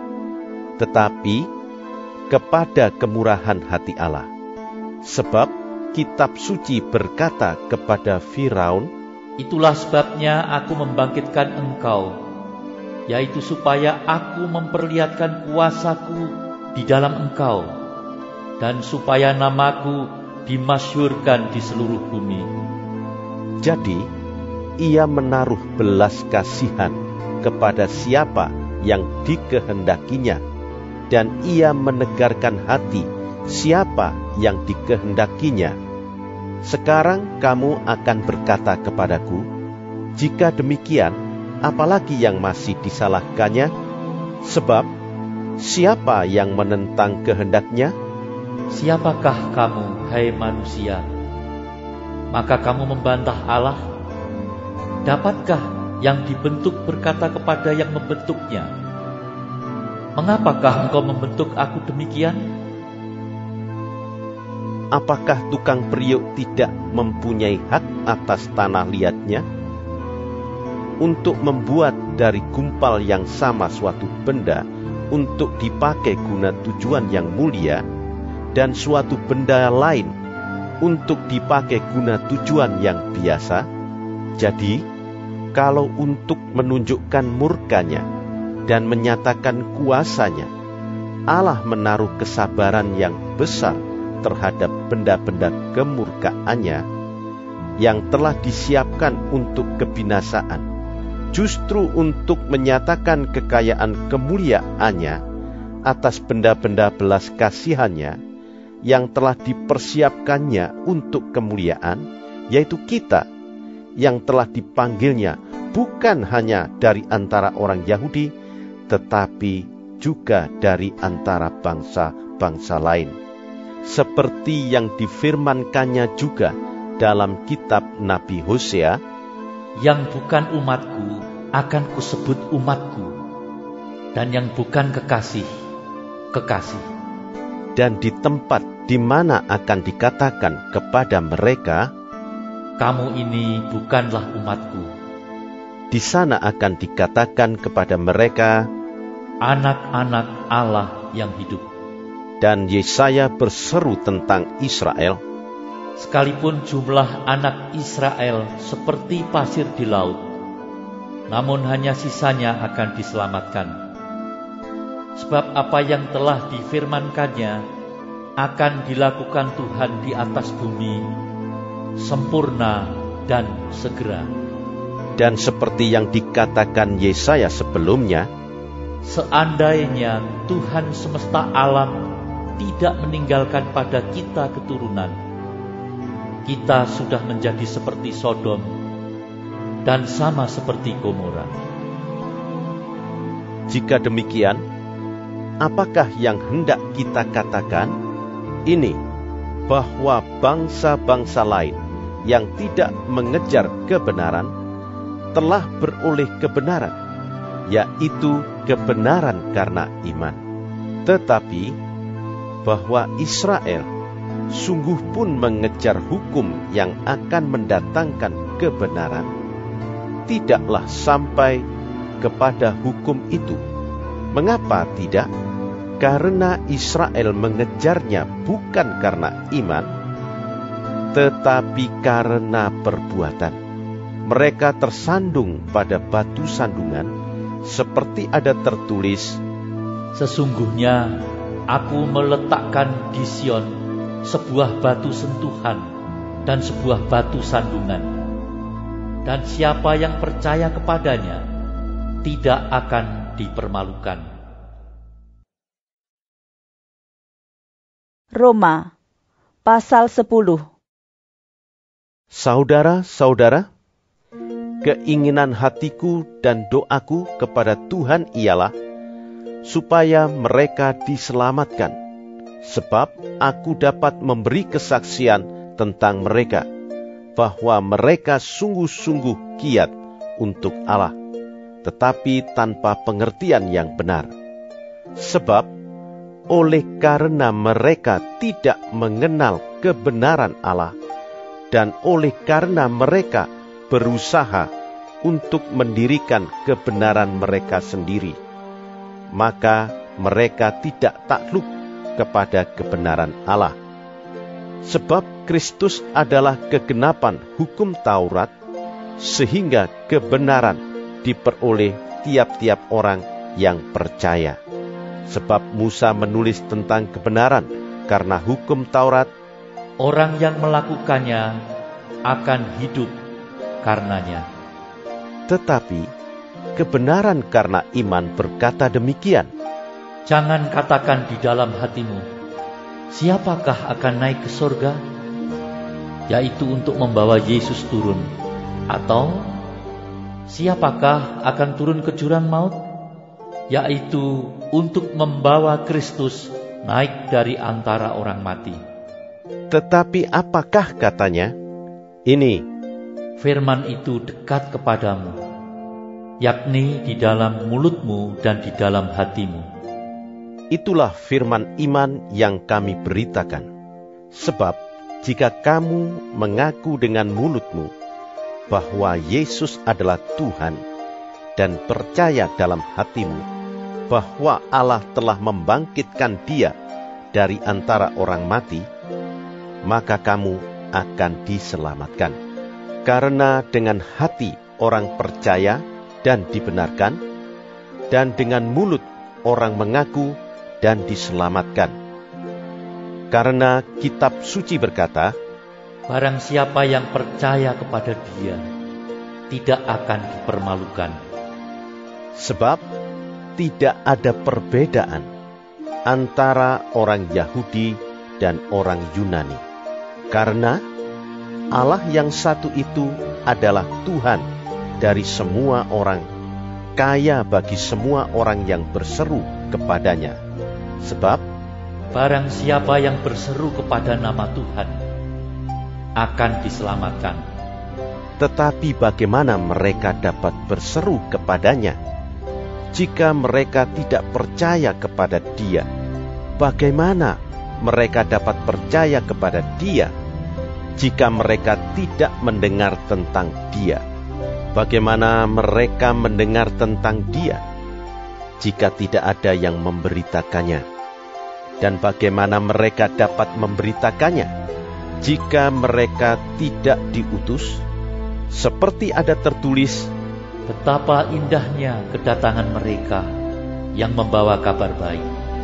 tetapi kepada kemurahan hati Allah. Sebab kitab suci berkata kepada Firaun, itulah sebabnya aku membangkitkan engkau, yaitu supaya aku memperlihatkan kuasaku di dalam engkau, dan supaya namaku dimasyhurkan di seluruh bumi. Jadi, Ia menaruh belas kasihan kepada siapa yang dikehendakinya, dan Ia menegarkan hati siapa yang dikehendakinya. Sekarang kamu akan berkata kepadaku, jika demikian, apalagi yang masih disalahkannya? Sebab siapa yang menentang kehendaknya? Siapakah kamu, hai manusia? Maka kamu membantah Allah? Dapatkah yang dibentuk berkata kepada yang membentuknya, mengapakah engkau membentuk aku demikian? Apakah tukang periuk tidak mempunyai hak atas tanah liatnya? Untuk membuat dari gumpal yang sama suatu benda untuk dipakai guna tujuan yang mulia, dan suatu benda lain untuk dipakai guna tujuan yang biasa. Jadi, kalau untuk menunjukkan murkanya dan menyatakan kuasanya, Allah menaruh kesabaran yang besar terhadap benda-benda kemurkaannya yang telah disiapkan untuk kebinasaan, justru untuk menyatakan kekayaan kemuliaannya atas benda-benda belas kasihannya yang telah dipersiapkannya untuk kemuliaan, yaitu kita yang telah dipanggilnya bukan hanya dari antara orang Yahudi, tetapi juga dari antara bangsa-bangsa lain. Seperti yang difirmankannya juga dalam kitab Nabi Hosea, yang bukan umatku akan kusebut umatku, dan yang bukan kekasih, kekasih. Dan di tempat di mana akan dikatakan kepada mereka, kamu ini bukanlah umatku, di sana akan dikatakan kepada mereka, anak-anak Allah yang hidup. Dan Yesaya berseru tentang Israel, sekalipun jumlah anak Israel seperti pasir di laut, namun hanya sisanya akan diselamatkan. Sebab apa yang telah difirmankannya akan dilakukan Tuhan di atas bumi, sempurna dan segera. Dan seperti yang dikatakan Yesaya sebelumnya, Seandainya Tuhan semesta alam tidak meninggalkan pada kita keturunan, kita sudah menjadi seperti Sodom dan sama seperti Gomora. Jika demikian, apakah yang hendak kita katakan? Ini, bahwa bangsa-bangsa lain yang tidak mengejar kebenaran telah beroleh kebenaran, yaitu kebenaran karena iman. Tetapi bahwa Israel sungguh pun mengejar hukum yang akan mendatangkan kebenaran, tidaklah sampai kepada hukum itu. Mengapa tidak? Karena Israel mengejarnya bukan karena iman, tetapi karena perbuatan. Mereka tersandung pada batu sandungan, seperti ada tertulis, sesungguhnya aku meletakkan di Sion sebuah batu sentuhan dan sebuah batu sandungan, dan siapa yang percaya kepadanya tidak akan dipermalukan. Roma pasal sepuluh. Saudara-saudara, keinginan hatiku dan doaku kepada Tuhan ialah supaya mereka diselamatkan, sebab aku dapat memberi kesaksian tentang mereka, bahwa mereka sungguh-sungguh giat untuk Allah, tetapi tanpa pengertian yang benar. Sebab oleh karena mereka tidak mengenal kebenaran Allah, dan oleh karena mereka berusaha untuk mendirikan kebenaran mereka sendiri, maka mereka tidak takluk kepada kebenaran Allah. Sebab Kristus adalah kegenapan hukum Taurat, sehingga kebenaran diperoleh tiap-tiap orang yang percaya. Sebab Musa menulis tentang kebenaran karena hukum Taurat, orang yang melakukannya akan hidup karenanya. Tetapi kebenaran karena iman berkata demikian, jangan katakan di dalam hatimu, siapakah akan naik ke surga? Yaitu untuk membawa Yesus turun. Atau siapakah akan turun ke jurang maut? Yaitu untuk membawa Kristus naik dari antara orang mati. Tetapi apakah katanya? Ini, firman itu dekat kepadamu, yakni di dalam mulutmu dan di dalam hatimu. Itulah firman iman yang kami beritakan. Sebab jika kamu mengaku dengan mulutmu bahwa Yesus adalah Tuhan, dan percaya dalam hatimu bahwa Allah telah membangkitkan Dia dari antara orang mati, maka kamu akan diselamatkan. Karena dengan hati orang percaya dan dibenarkan, dan dengan mulut orang mengaku dan diselamatkan. Karena kitab suci berkata, barang siapa yang percaya kepada Dia tidak akan dipermalukan. Sebab tidak ada perbedaan antara orang Yahudi dan orang Yunani, karena Allah yang satu itu adalah Tuhan dari semua orang, kaya bagi semua orang yang berseru kepadanya. Sebab barang siapa yang berseru kepada nama Tuhan akan diselamatkan. Tetapi bagaimana mereka dapat berseru kepadanya jika mereka tidak percaya kepada Dia? Bagaimana mereka dapat percaya kepada Dia jika mereka tidak mendengar tentang Dia? Bagaimana mereka mendengar tentang Dia jika tidak ada yang memberitakannya? Dan bagaimana mereka dapat memberitakannya jika mereka tidak diutus? Seperti ada tertulis, betapa indahnya kedatangan mereka yang membawa kabar baik.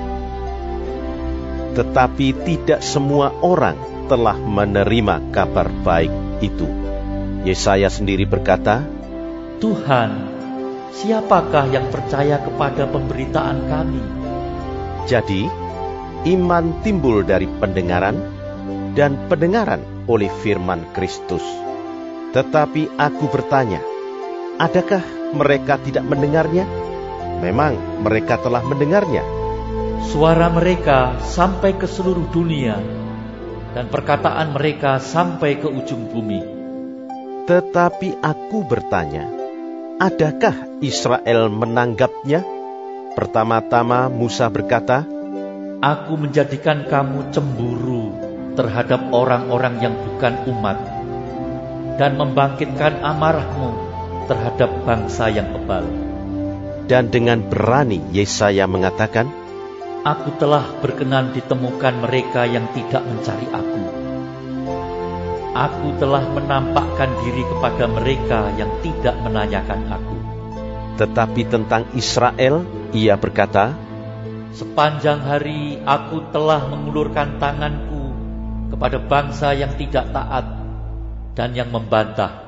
Tetapi tidak semua orang telah menerima kabar baik itu. Yesaya sendiri berkata, Tuhan, siapakah yang percaya kepada pemberitaan kami? Jadi, iman timbul dari pendengaran, dan pendengaran oleh firman Kristus. Tetapi aku bertanya, adakah mereka tidak mendengarnya? Memang mereka telah mendengarnya. Suara mereka sampai ke seluruh dunia, dan perkataan mereka sampai ke ujung bumi. Tetapi aku bertanya, adakah Israel menanggapnya? Pertama-tama Musa berkata, Aku menjadikan kamu cemburu terhadap orang-orang yang bukan umat, dan membangkitkan amarahmu terhadap bangsa yang bebal. Dan dengan berani Yesaya mengatakan, Aku telah berkenan ditemukan mereka yang tidak mencari aku. Aku telah menampakkan diri kepada mereka yang tidak menanyakan aku. Tetapi tentang Israel, ia berkata, Sepanjang hari aku telah mengulurkan tanganku kepada bangsa yang tidak taat dan yang membantah.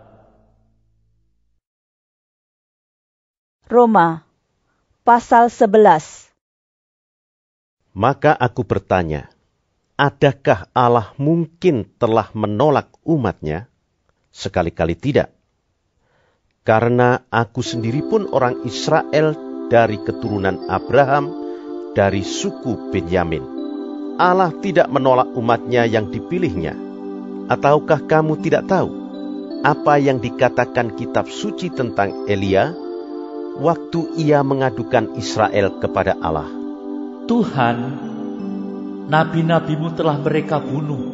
Roma pasal sebelas. Maka aku bertanya, adakah Allah mungkin telah menolak umatnya? Sekali-kali tidak. Karena aku sendiri pun orang Israel dari keturunan Abraham, dari suku Benyamin. Allah tidak menolak umatnya yang dipilihnya. Ataukah kamu tidak tahu apa yang dikatakan kitab suci tentang Elia waktu ia mengadukan Israel kepada Allah? Tuhan, nabi-nabimu telah mereka bunuh.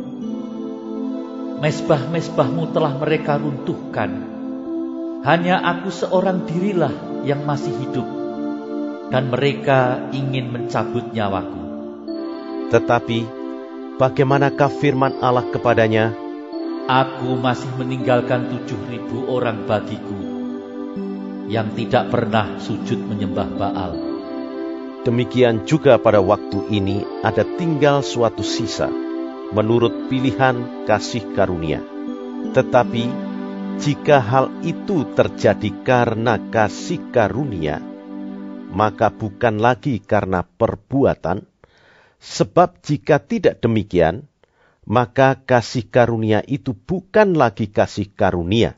Mezbah-mezbahmu telah mereka runtuhkan. Hanya aku seorang dirilah yang masih hidup, dan mereka ingin mencabut nyawaku. Tetapi, bagaimanakah firman Allah kepadanya? Aku masih meninggalkan tujuh ribu orang bagiku, yang tidak pernah sujud menyembah Baal. Demikian juga pada waktu ini ada tinggal suatu sisa, menurut pilihan kasih karunia. Tetapi, jika hal itu terjadi karena kasih karunia, maka bukan lagi karena perbuatan, sebab jika tidak demikian, maka kasih karunia itu bukan lagi kasih karunia.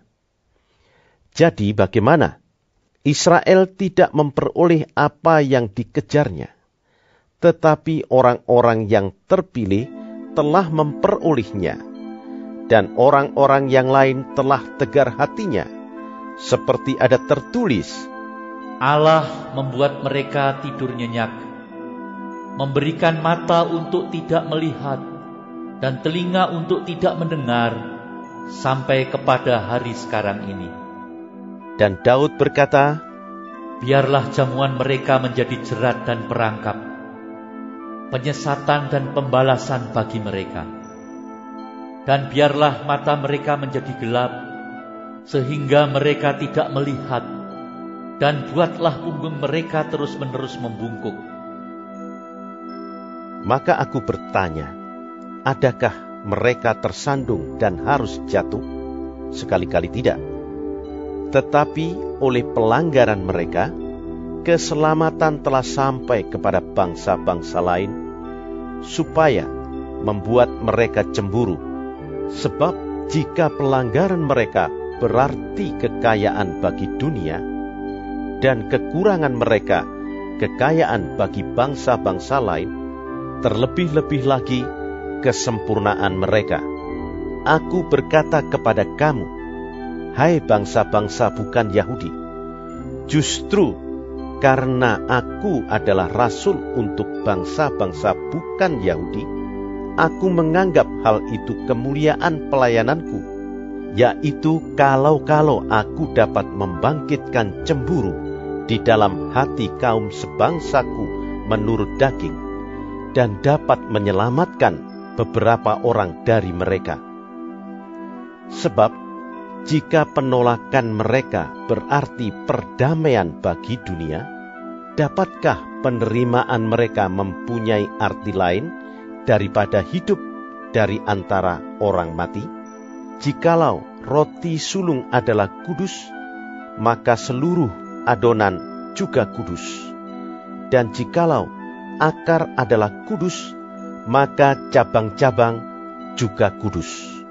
Jadi bagaimana? Israel tidak memperoleh apa yang dikejarnya, tetapi orang-orang yang terpilih telah memperolehnya, dan orang-orang yang lain telah tegar hatinya, seperti ada tertulis, Allah membuat mereka tidur nyenyak, memberikan mata untuk tidak melihat, dan telinga untuk tidak mendengar, sampai kepada hari sekarang ini. Dan Daud berkata, Biarlah jamuan mereka menjadi jerat dan perangkap, penyesatan dan pembalasan bagi mereka. Dan biarlah mata mereka menjadi gelap, sehingga mereka tidak melihat, dan buatlah punggung mereka terus-menerus membungkuk. Maka aku bertanya, adakah mereka tersandung dan harus jatuh? Sekali-kali tidak. Tetapi oleh pelanggaran mereka, keselamatan telah sampai kepada bangsa-bangsa lain, supaya membuat mereka cemburu. Sebab jika pelanggaran mereka berarti kekayaan bagi dunia, dan kekurangan mereka kekayaan bagi bangsa-bangsa lain, terlebih-lebih lagi kesempurnaan mereka. Aku berkata kepada kamu, hai bangsa-bangsa bukan Yahudi, justru karena aku adalah rasul untuk bangsa-bangsa bukan Yahudi, aku menganggap hal itu kemuliaan pelayananku, yaitu kalau-kalau aku dapat membangkitkan cemburu di dalam hati kaum sebangsaku menurut daging, dan dapat menyelamatkan beberapa orang dari mereka. Sebab jika penolakan mereka berarti perdamaian bagi dunia, dapatkah penerimaan mereka mempunyai arti lain daripada hidup dari antara orang mati? Jikalau roti sulung adalah kudus, maka seluruh adonan juga kudus. Dan jikalau akar adalah kudus, maka cabang-cabang juga kudus.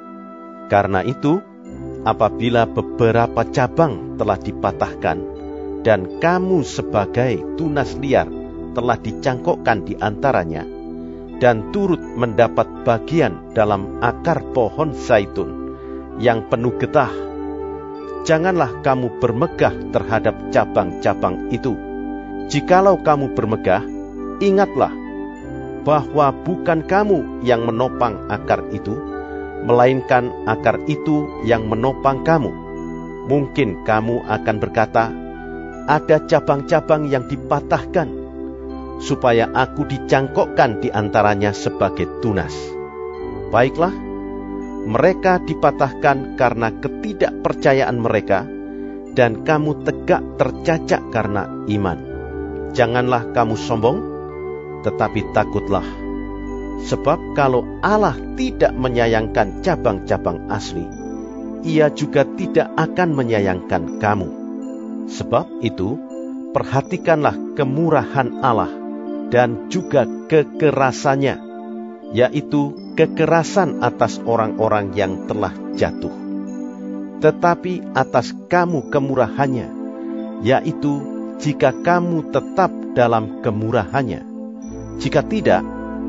Karena itu, apabila beberapa cabang telah dipatahkan, dan kamu sebagai tunas liar telah dicangkokkan di antaranya, dan turut mendapat bagian dalam akar pohon zaitun yang penuh getah, janganlah kamu bermegah terhadap cabang-cabang itu. Jikalau kamu bermegah, ingatlah bahwa bukan kamu yang menopang akar itu, melainkan akar itu yang menopang kamu. Mungkin kamu akan berkata, ada cabang-cabang yang dipatahkan, supaya aku dicangkokkan di antaranya sebagai tunas. Baiklah, mereka dipatahkan karena ketidakpercayaan mereka, dan kamu tegak tercacak karena iman. Janganlah kamu sombong, tetapi takutlah. Sebab kalau Allah tidak menyayangkan cabang-cabang asli, Ia juga tidak akan menyayangkan kamu. Sebab itu, perhatikanlah kemurahan Allah dan juga kekerasannya, yaitu kekerasan atas orang-orang yang telah jatuh, tetapi atas kamu kemurahannya, yaitu jika kamu tetap dalam kemurahannya. Jika tidak,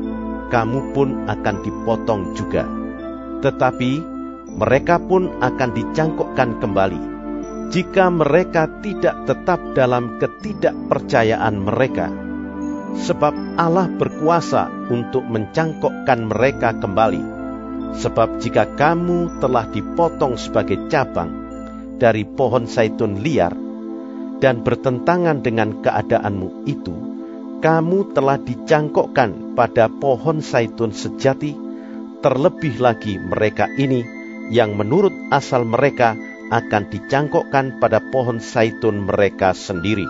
kamu pun akan dipotong juga. Tetapi mereka pun akan dicangkokkan kembali, jika mereka tidak tetap dalam ketidakpercayaan mereka. Sebab Allah berkuasa untuk mencangkokkan mereka kembali. Sebab jika kamu telah dipotong sebagai cabang dari pohon zaitun liar, dan bertentangan dengan keadaanmu itu, kamu telah dicangkokkan pada pohon zaitun sejati. Terlebih lagi mereka ini, yang menurut asal mereka akan dicangkokkan pada pohon zaitun mereka sendiri.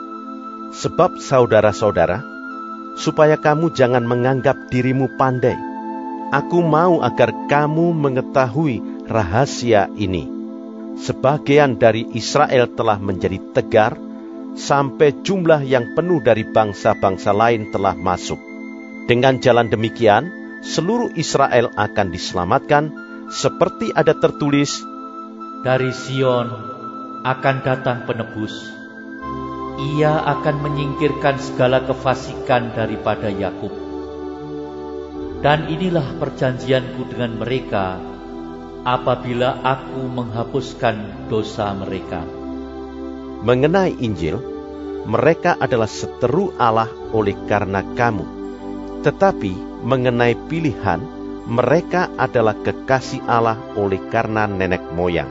Sebab saudara-saudara, supaya kamu jangan menganggap dirimu pandai, aku mau agar kamu mengetahui rahasia ini. Sebagian dari Israel telah menjadi tegar, sampai jumlah yang penuh dari bangsa-bangsa lain telah masuk. Dengan jalan demikian, seluruh Israel akan diselamatkan, seperti ada tertulis, dari Sion akan datang penebus. Ia akan menyingkirkan segala kefasikan daripada Yakub. Dan inilah perjanjianku dengan mereka, apabila aku menghapuskan dosa mereka. Mengenai Injil, mereka adalah seteru Allah oleh karena kamu. Tetapi mengenai pilihan, mereka adalah kekasih Allah oleh karena nenek moyang.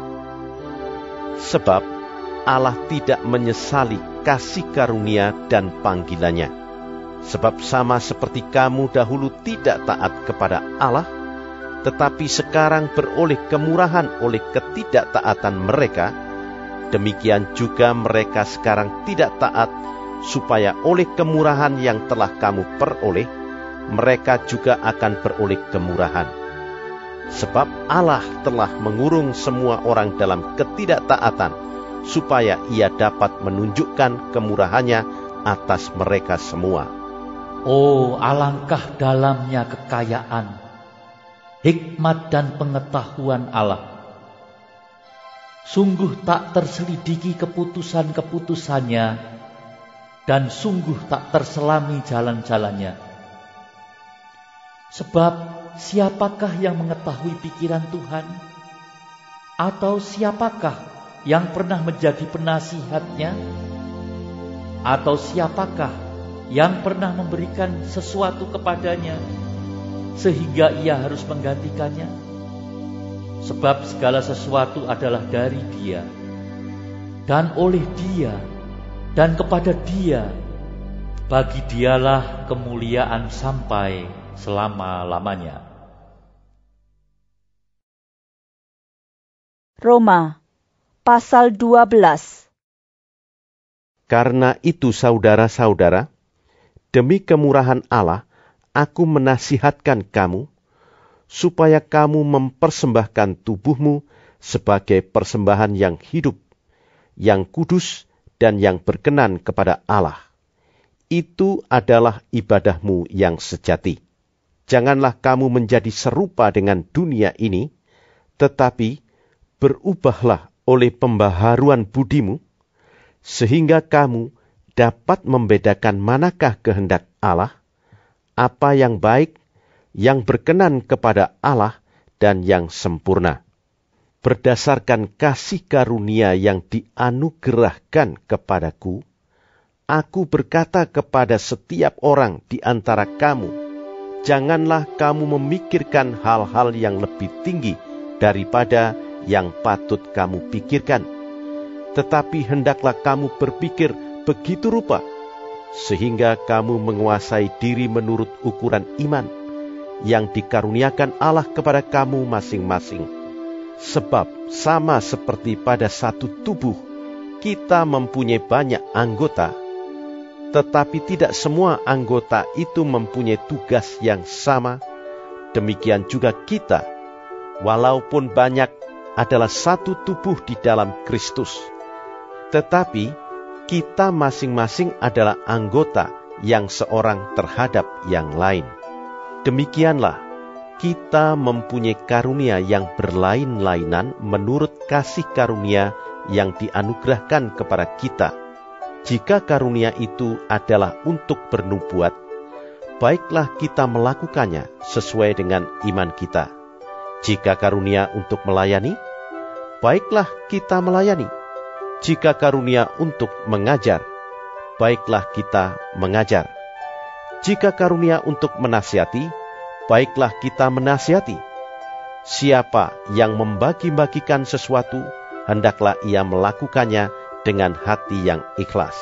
Sebab Allah tidak menyesali kasih karunia dan panggilannya. Sebab sama seperti kamu dahulu tidak taat kepada Allah, tetapi sekarang beroleh kemurahan oleh ketidaktaatan mereka, demikian juga mereka sekarang tidak taat, supaya oleh kemurahan yang telah kamu peroleh, mereka juga akan beroleh kemurahan. Sebab Allah telah mengurung semua orang dalam ketidaktaatan, supaya Ia dapat menunjukkan kemurahannya atas mereka semua. Oh, alangkah dalamnya kekayaan, hikmat dan pengetahuan Allah. Sungguh tak terselidiki keputusan-keputusannya, dan sungguh tak terselami jalan-jalannya. Sebab siapakah yang mengetahui pikiran Tuhan? Atau siapakah yang pernah menjadi penasihatnya? Atau siapakah yang pernah memberikan sesuatu kepadanya, sehingga ia harus menggantikannya? Sebab segala sesuatu adalah dari Dia, dan oleh Dia, dan kepada Dia. Bagi Dialah kemuliaan sampai selama-lamanya. Roma pasal dua belas. Karena itu saudara-saudara, demi kemurahan Allah, aku menasihatkan kamu, supaya kamu mempersembahkan tubuhmu sebagai persembahan yang hidup, yang kudus, dan yang berkenan kepada Allah. Itu adalah ibadahmu yang sejati. Janganlah kamu menjadi serupa dengan dunia ini, tetapi berubahlah oleh pembaharuan budimu, sehingga kamu dapat membedakan manakah kehendak Allah, apa yang baik, yang berkenan kepada Allah, dan yang sempurna. Berdasarkan kasih karunia yang dianugerahkan kepadaku, aku berkata kepada setiap orang di antara kamu, janganlah kamu memikirkan hal-hal yang lebih tinggi daripada yang patut kamu pikirkan. Tetapi hendaklah kamu berpikir begitu rupa, sehingga kamu menguasai diri menurut ukuran iman yang dikaruniakan Allah kepada kamu masing-masing. Sebab sama seperti pada satu tubuh, kita mempunyai banyak anggota, tetapi tidak semua anggota itu mempunyai tugas yang sama. Demikian juga kita, walaupun banyak, adalah satu tubuh di dalam Kristus. Tetapi kita masing-masing adalah anggota yang seorang terhadap yang lain. Demikianlah, kita mempunyai karunia yang berlain-lainan menurut kasih karunia yang dianugerahkan kepada kita. Jika karunia itu adalah untuk bernubuat, baiklah kita melakukannya sesuai dengan iman kita. Jika karunia untuk melayani, baiklah kita melayani. Jika karunia untuk mengajar, baiklah kita mengajar. Jika karunia untuk menasihati, baiklah kita menasihati. Siapa yang membagi-bagikan sesuatu, hendaklah ia melakukannya dengan hati yang ikhlas.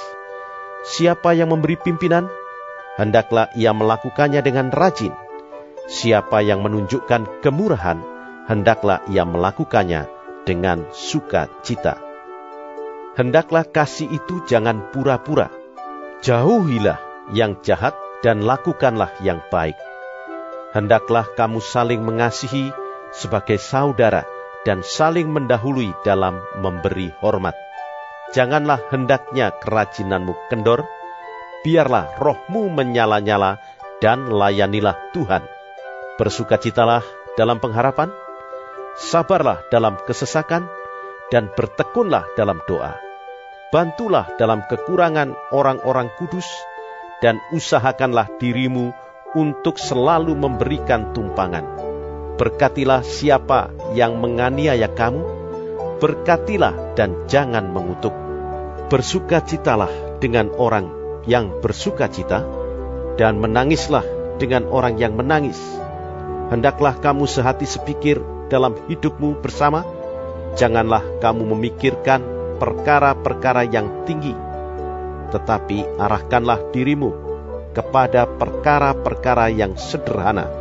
Siapa yang memberi pimpinan, hendaklah ia melakukannya dengan rajin. Siapa yang menunjukkan kemurahan, hendaklah ia melakukannya dengan sukacita. Hendaklah kasih itu jangan pura-pura. Jauhilah yang jahat dan lakukanlah yang baik. Hendaklah kamu saling mengasihi sebagai saudara dan saling mendahului dalam memberi hormat. Janganlah hendaknya kerajinanmu kendor, biarlah rohmu menyala-nyala dan layanilah Tuhan. Bersukacitalah dalam pengharapan, sabarlah dalam kesesakan, dan bertekunlah dalam doa. Bantulah dalam kekurangan orang-orang kudus, dan usahakanlah dirimu untuk selalu memberikan tumpangan. Berkatilah siapa yang menganiaya kamu, berkatilah dan jangan mengutuk. Bersukacitalah dengan orang yang bersukacita, dan menangislah dengan orang yang menangis. Hendaklah kamu sehati sepikir dalam hidupmu bersama. Janganlah kamu memikirkan perkara-perkara yang tinggi, tetapi arahkanlah dirimu kepada perkara-perkara yang sederhana.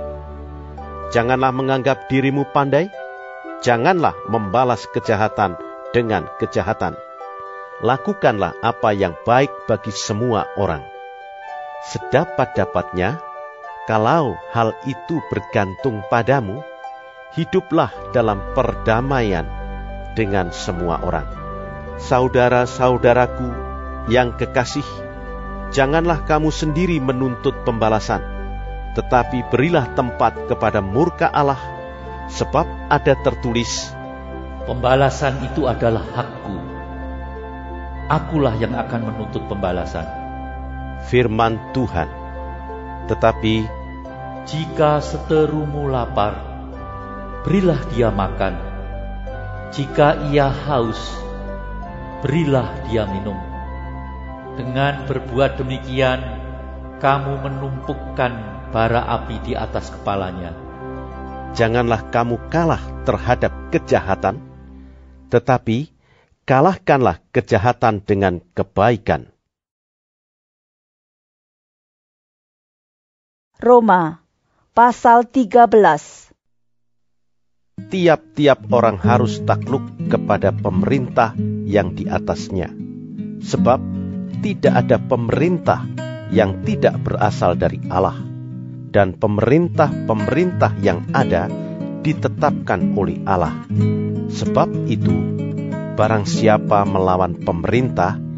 Janganlah menganggap dirimu pandai, janganlah membalas kejahatan dengan kejahatan. Lakukanlah apa yang baik bagi semua orang. Sedapat-dapatnya, kalau hal itu bergantung padamu, hiduplah dalam perdamaian dengan semua orang. Saudara-saudaraku yang kekasih, janganlah kamu sendiri menuntut pembalasan, tetapi berilah tempat kepada murka Allah, sebab ada tertulis, pembalasan itu adalah hakku. Akulah yang akan menuntut pembalasan. Firman Tuhan. Tetapi jika seterumu lapar, berilah dia makan. Jika ia haus, berilah dia minum. Dengan berbuat demikian, kamu menumpukan bara api di atas kepalanya. Janganlah kamu kalah terhadap kejahatan, tetapi kalahkanlah kejahatan dengan kebaikan. Roma pasal tiga belas. Tiap-tiap orang harus takluk kepada pemerintah yang di atasnya, sebab tidak ada pemerintah yang tidak berasal dari Allah, dan pemerintah-pemerintah yang ada ditetapkan oleh Allah. Sebab itu, barang siapa melawan pemerintah,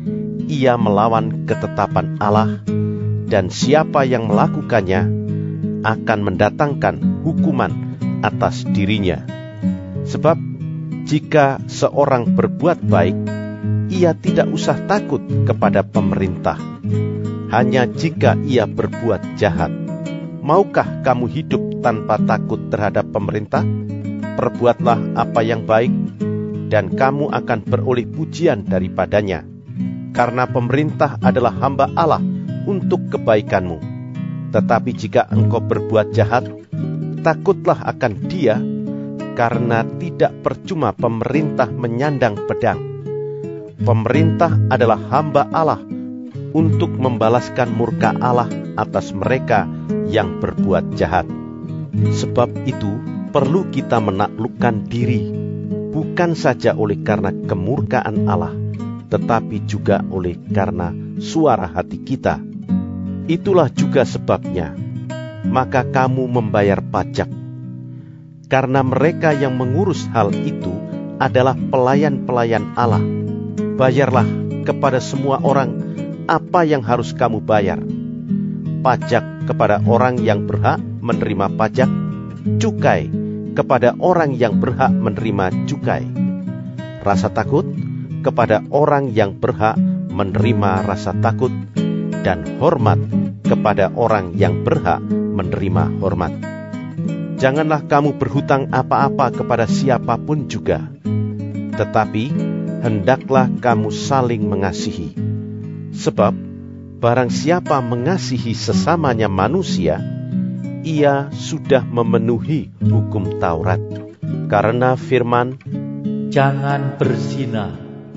ia melawan ketetapan Allah, dan siapa yang melakukannya akan mendatangkan hukuman atas dirinya. Sebab jika seorang berbuat baik, ia tidak usah takut kepada pemerintah. Hanya jika ia berbuat jahat. Maukah kamu hidup tanpa takut terhadap pemerintah? Perbuatlah apa yang baik, dan kamu akan beroleh pujian daripadanya. Karena pemerintah adalah hamba Allah untuk kebaikanmu. Tetapi jika engkau berbuat jahat, takutlah akan dia, karena tidak percuma pemerintah menyandang pedang. Pemerintah adalah hamba Allah untuk membalaskan murka Allah atas mereka yang berbuat jahat. Sebab itu perlu kita menaklukkan diri, bukan saja oleh karena kemurkaan Allah, tetapi juga oleh karena suara hati kita. Itulah juga sebabnya, maka kamu membayar pajak. Karena mereka yang mengurus hal itu adalah pelayan-pelayan Allah. Bayarlah kepada semua orang apa yang harus kamu bayar. Pajak kepada orang yang berhak menerima pajak, cukai kepada orang yang berhak menerima cukai, rasa takut kepada orang yang berhak menerima rasa takut, dan hormat kepada orang yang berhak menerima hormat. Janganlah kamu berhutang apa-apa kepada siapapun juga, tetapi hendaklah kamu saling mengasihi. Sebab barang siapa mengasihi sesamanya manusia, ia sudah memenuhi hukum Taurat. Karena firman, jangan berzina,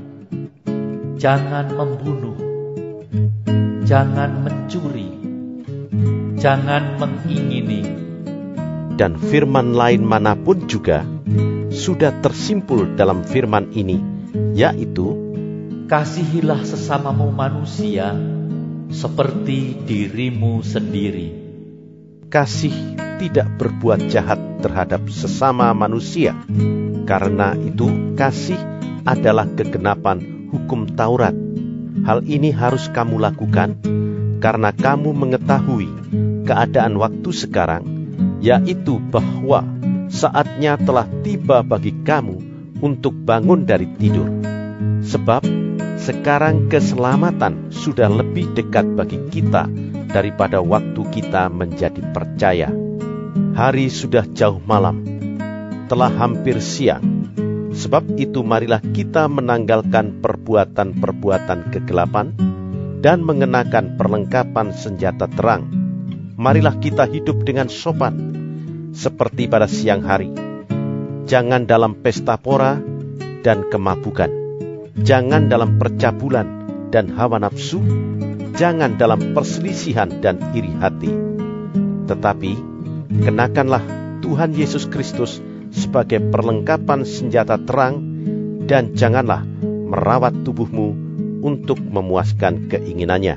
jangan membunuh, jangan mencuri, jangan mengingini, dan firman lain manapun juga sudah tersimpul dalam firman ini, yaitu, kasihilah sesamamu manusia seperti dirimu sendiri. Kasih tidak berbuat jahat terhadap sesama manusia. Karena itu kasih adalah kegenapan hukum Taurat. Hal ini harus kamu lakukan karena kamu mengetahui keadaan waktu sekarang, yaitu bahwa saatnya telah tiba bagi kamu untuk bangun dari tidur. Sebab sekarang keselamatan sudah lebih dekat bagi kita daripada waktu kita menjadi percaya. Hari sudah jauh malam, telah hampir siang. Sebab itu marilah kita menanggalkan perbuatan-perbuatan kegelapan dan mengenakan perlengkapan senjata terang. Marilah kita hidup dengan sopan, seperti pada siang hari. Jangan dalam pesta pora dan kemabukan. Jangan dalam percabulan dan hawa nafsu. Jangan dalam perselisihan dan iri hati. Tetapi kenakanlah Tuhan Yesus Kristus sebagai perlengkapan senjata terang, dan janganlah merawat tubuhmu untuk memuaskan keinginannya.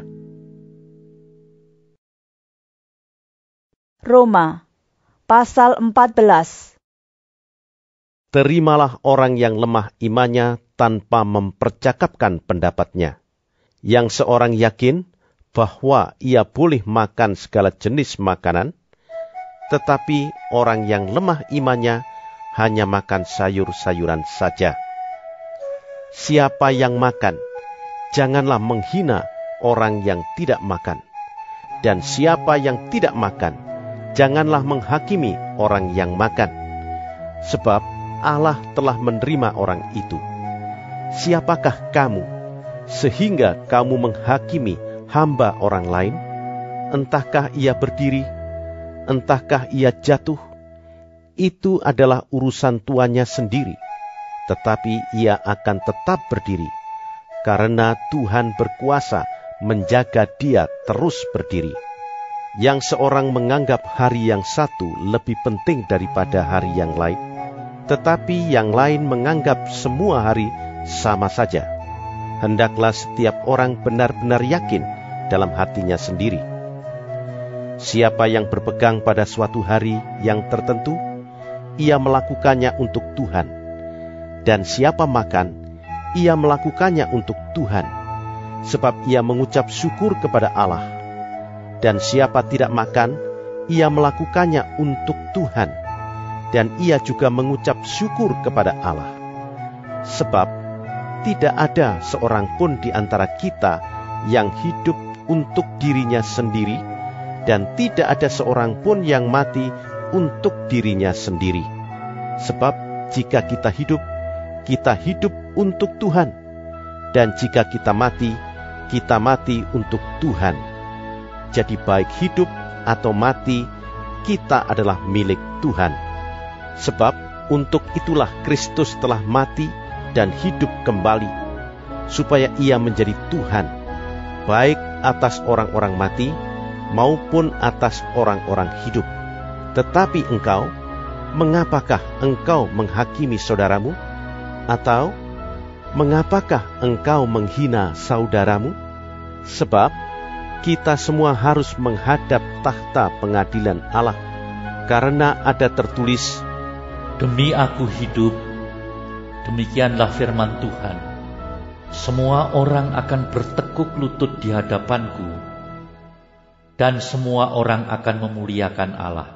Roma pasal empat belas. Terimalah orang yang lemah imannya tanpa mempercakapkan pendapatnya. Yang seorang yakin bahwa ia boleh makan segala jenis makanan, tetapi orang yang lemah imannya hanya makan sayur-sayuran saja. Siapa yang makan, janganlah menghina orang yang tidak makan. Dan siapa yang tidak makan, janganlah menghakimi orang yang makan. Sebab Allah telah menerima orang itu. Siapakah kamu, sehingga kamu menghakimi hamba orang lain? Entahkah ia berdiri, entahkah ia jatuh, itu adalah urusan tuannya sendiri. Tetapi ia akan tetap berdiri, karena Tuhan berkuasa menjaga dia terus berdiri. Yang seorang menganggap hari yang satu lebih penting daripada hari yang lain, tetapi yang lain menganggap semua hari sama saja. Hendaklah setiap orang benar-benar yakin dalam hatinya sendiri. Siapa yang berpegang pada suatu hari yang tertentu, ia melakukannya untuk Tuhan. Dan siapa makan, ia melakukannya untuk Tuhan. sebab ia mengucap syukur kepada Allah. Dan siapa tidak makan, ia melakukannya untuk Tuhan, dan ia juga mengucap syukur kepada Allah. Sebab tidak ada seorang pun di antara kita yang hidup untuk dirinya sendiri, dan tidak ada seorang pun yang mati untuk dirinya sendiri. Sebab jika kita hidup, kita hidup untuk Tuhan, dan jika kita mati, kita mati untuk Tuhan. Jadi baik hidup atau mati, kita adalah milik Tuhan. Sebab untuk itulah Kristus telah mati dan hidup kembali, supaya ia menjadi Tuhan, baik atas orang-orang mati maupun atas orang-orang hidup. Tetapi engkau, mengapakah engkau menghakimi saudaramu? Atau mengapakah engkau menghina saudaramu? Sebab kita semua harus menghadap takhta pengadilan Allah, karena ada tertulis, "Demi aku hidup, demikianlah firman Tuhan, semua orang akan bertekuk lutut di hadapanku, dan semua orang akan memuliakan Allah."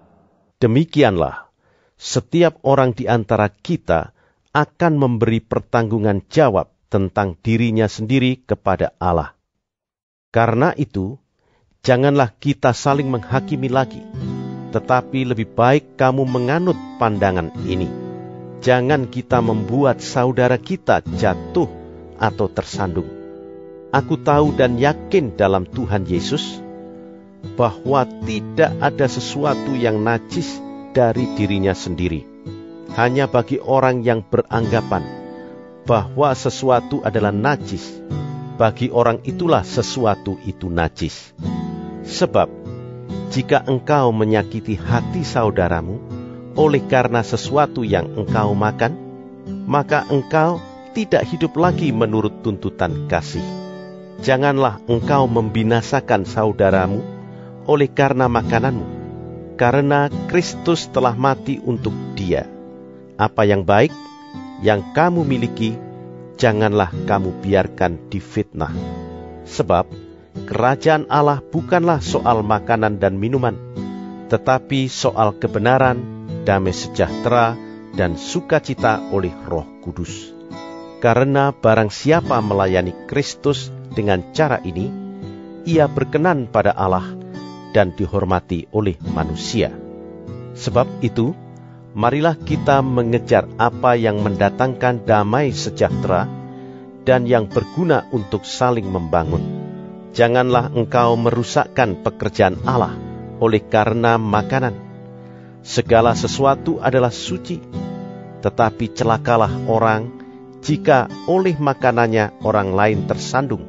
Demikianlah, setiap orang di antara kita akan memberi pertanggungan jawab tentang dirinya sendiri kepada Allah. Karena itu, janganlah kita saling menghakimi lagi, tetapi lebih baik kamu menganut pandangan ini. Jangan kita membuat saudara kita jatuh atau tersandung. Aku tahu dan yakin dalam Tuhan Yesus, bahwa tidak ada sesuatu yang najis dari dirinya sendiri. Hanya bagi orang yang beranggapan bahwa sesuatu adalah najis, bagi orang itulah sesuatu itu najis. Sebab, jika engkau menyakiti hati saudaramu oleh karena sesuatu yang engkau makan, maka engkau tidak hidup lagi menurut tuntutan kasih. Janganlah engkau membinasakan saudaramu oleh karena makananmu, karena Kristus telah mati untuk dia. Apa yang baik, yang kamu miliki, janganlah kamu biarkan difitnah. Sebab kerajaan Allah bukanlah soal makanan dan minuman, tetapi soal kebenaran, damai sejahtera, dan sukacita oleh Roh Kudus. Karena barang siapa melayani Kristus dengan cara ini, ia berkenan pada Allah dan dihormati oleh manusia. Sebab itu, marilah kita mengejar apa yang mendatangkan damai sejahtera dan yang berguna untuk saling membangun. Janganlah engkau merusakkan pekerjaan Allah oleh karena makanan. Segala sesuatu adalah suci, tetapi celakalah orang jika oleh makanannya orang lain tersandung.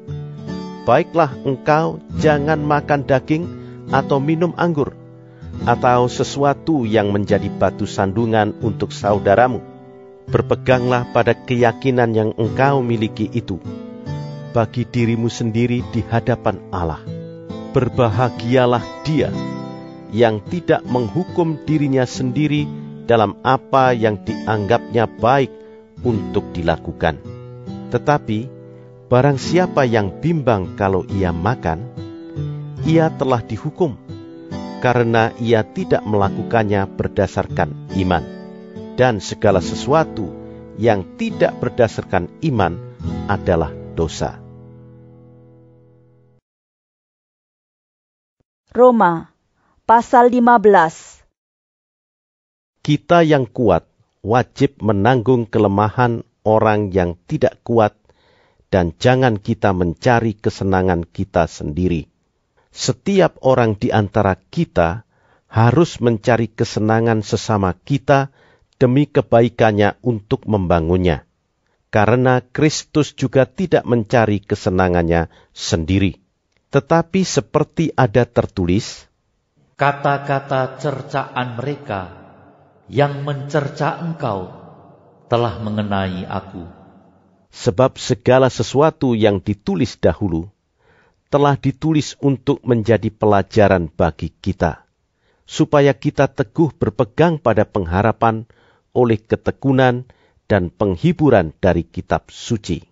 Baiklah engkau jangan makan daging atau minum anggur, atau sesuatu yang menjadi batu sandungan untuk saudaramu. Berpeganglah pada keyakinan yang engkau miliki itu, bagi dirimu sendiri di hadapan Allah. Berbahagialah dia yang tidak menghukum dirinya sendiri dalam apa yang dianggapnya baik untuk dilakukan. Tetapi, barang siapa yang bimbang kalau ia makan, ia telah dihukum, karena ia tidak melakukannya berdasarkan iman. Dan segala sesuatu yang tidak berdasarkan iman adalah dosa. Roma, pasal lima belas. Kita yang kuat wajib menanggung kelemahan orang yang tidak kuat, dan jangan kita mencari kesenangan kita sendiri. Setiap orang di antara kita harus mencari kesenangan sesama kita demi kebaikannya untuk membangunnya. Karena Kristus juga tidak mencari kesenangannya sendiri. Tetapi seperti ada tertulis, kata-kata cercaan mereka yang mencerca engkau telah mengenai aku. Sebab segala sesuatu yang ditulis dahulu telah ditulis untuk menjadi pelajaran bagi kita, supaya kita teguh berpegang pada pengharapan oleh ketekunan dan penghiburan dari kitab suci.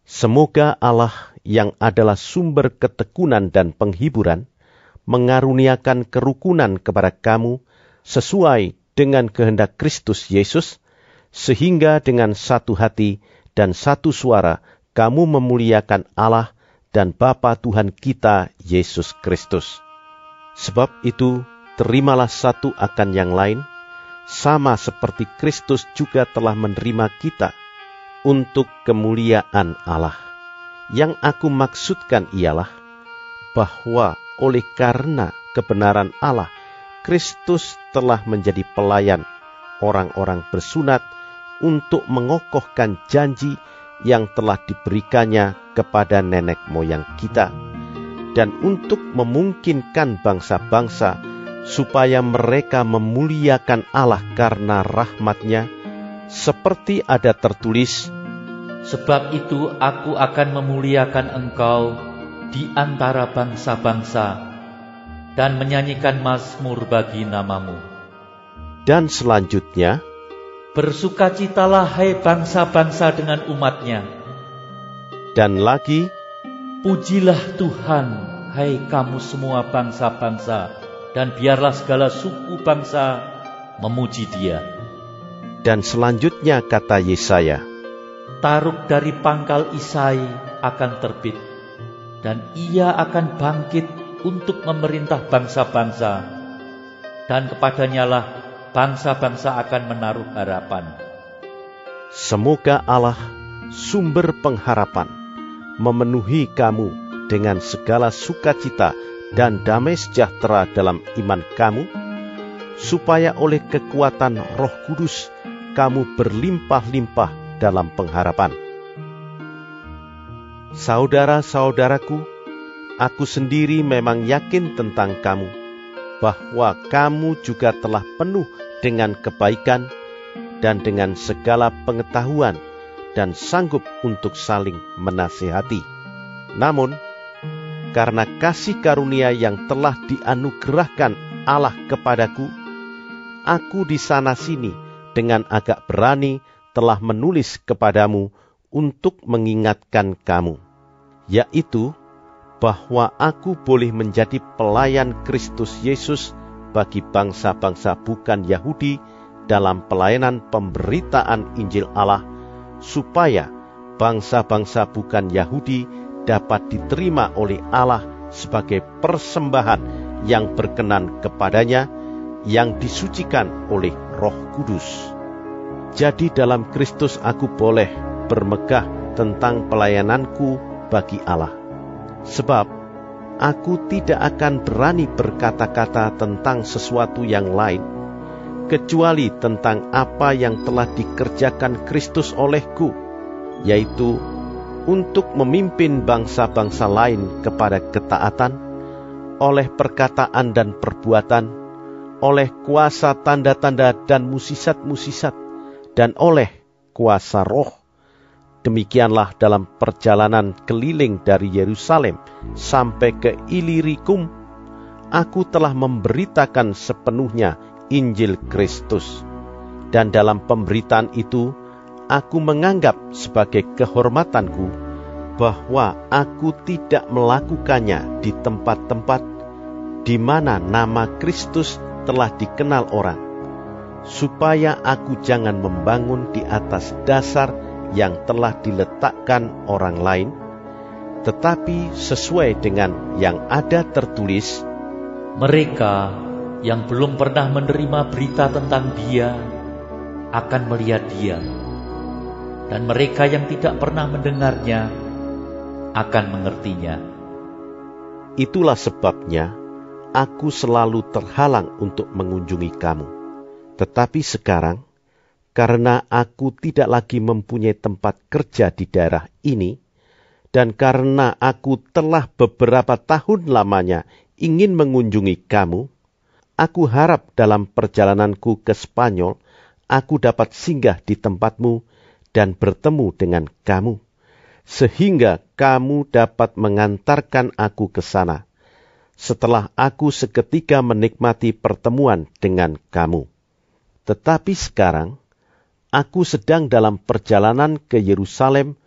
Semoga Allah yang adalah sumber ketekunan dan penghiburan, mengaruniakan kerukunan kepada kamu sesuai dengan kehendak Kristus Yesus, sehingga dengan satu hati dan satu suara kamu memuliakan Allah dan Bapa Tuhan kita Yesus Kristus. Sebab itu, terimalah satu akan yang lain, sama seperti Kristus juga telah menerima kita untuk kemuliaan Allah. Yang aku maksudkan ialah bahwa oleh karena kebenaran Allah, Kristus telah menjadi pelayan orang-orang bersunat untuk mengokohkan janji yang telah diberikannya kepada nenek moyang kita, dan untuk memungkinkan bangsa-bangsa supaya mereka memuliakan Allah karena rahmat-Nya, seperti ada tertulis, sebab itu aku akan memuliakan engkau di antara bangsa-bangsa dan menyanyikan mazmur bagi namamu. Dan selanjutnya, bersukacitalah hai bangsa-bangsa dengan umat-Nya. Dan lagi, pujilah Tuhan hai kamu semua bangsa-bangsa, dan biarlah segala suku bangsa memuji Dia. Dan selanjutnya kata Yesaya, taruk dari pangkal Isai akan terbit, dan ia akan bangkit untuk memerintah bangsa-bangsa, dan kepadanya lah bangsa-bangsa akan menaruh harapan. Semoga Allah, sumber pengharapan, memenuhi kamu dengan segala sukacita dan damai sejahtera dalam iman kamu, supaya oleh kekuatan Roh Kudus kamu berlimpah-limpah dalam pengharapan. Saudara-saudaraku, aku sendiri memang yakin tentang kamu, bahwa kamu juga telah penuh dengan kebaikan dan dengan segala pengetahuan dan sanggup untuk saling menasihati. Namun, karena kasih karunia yang telah dianugerahkan Allah kepadaku, aku di sana-sini dengan agak berani telah menulis kepadamu untuk mengingatkan kamu, yaitu bahwa aku boleh menjadi pelayan Kristus Yesus bagi bangsa-bangsa bukan Yahudi dalam pelayanan pemberitaan Injil Allah, supaya bangsa-bangsa bukan Yahudi dapat diterima oleh Allah sebagai persembahan yang berkenan kepadanya, yang disucikan oleh Roh Kudus. Jadi dalam Kristus aku boleh bermegah tentang pelayananku bagi Allah. Sebab aku tidak akan berani berkata-kata tentang sesuatu yang lain, kecuali tentang apa yang telah dikerjakan Kristus olehku, yaitu untuk memimpin bangsa-bangsa lain kepada ketaatan, oleh perkataan dan perbuatan, oleh kuasa tanda-tanda dan musisat-musisat, dan oleh kuasa roh. Demikianlah dalam perjalanan keliling dari Yerusalem sampai ke Ilirikum, aku telah memberitakan sepenuhnya Injil Kristus. Dan dalam pemberitaan itu, aku menganggap sebagai kehormatanku bahwa aku tidak melakukannya di tempat-tempat di mana nama Kristus telah dikenal orang, supaya aku jangan membangun di atas dasar yang telah diletakkan orang lain, tetapi sesuai dengan yang ada tertulis, mereka yang belum pernah menerima berita tentang Dia akan melihat Dia, dan mereka yang tidak pernah mendengarnya akan mengertinya. Itulah sebabnya aku selalu terhalang untuk mengunjungi kamu. Tetapi sekarang, karena aku tidak lagi mempunyai tempat kerja di daerah ini, dan karena aku telah beberapa tahun lamanya ingin mengunjungi kamu, aku harap dalam perjalananku ke Spanyol, aku dapat singgah di tempatmu dan bertemu dengan kamu, sehingga kamu dapat mengantarkan aku ke sana, setelah aku seketika menikmati pertemuan dengan kamu. Tetapi sekarang, aku sedang dalam perjalanan ke Yerusalem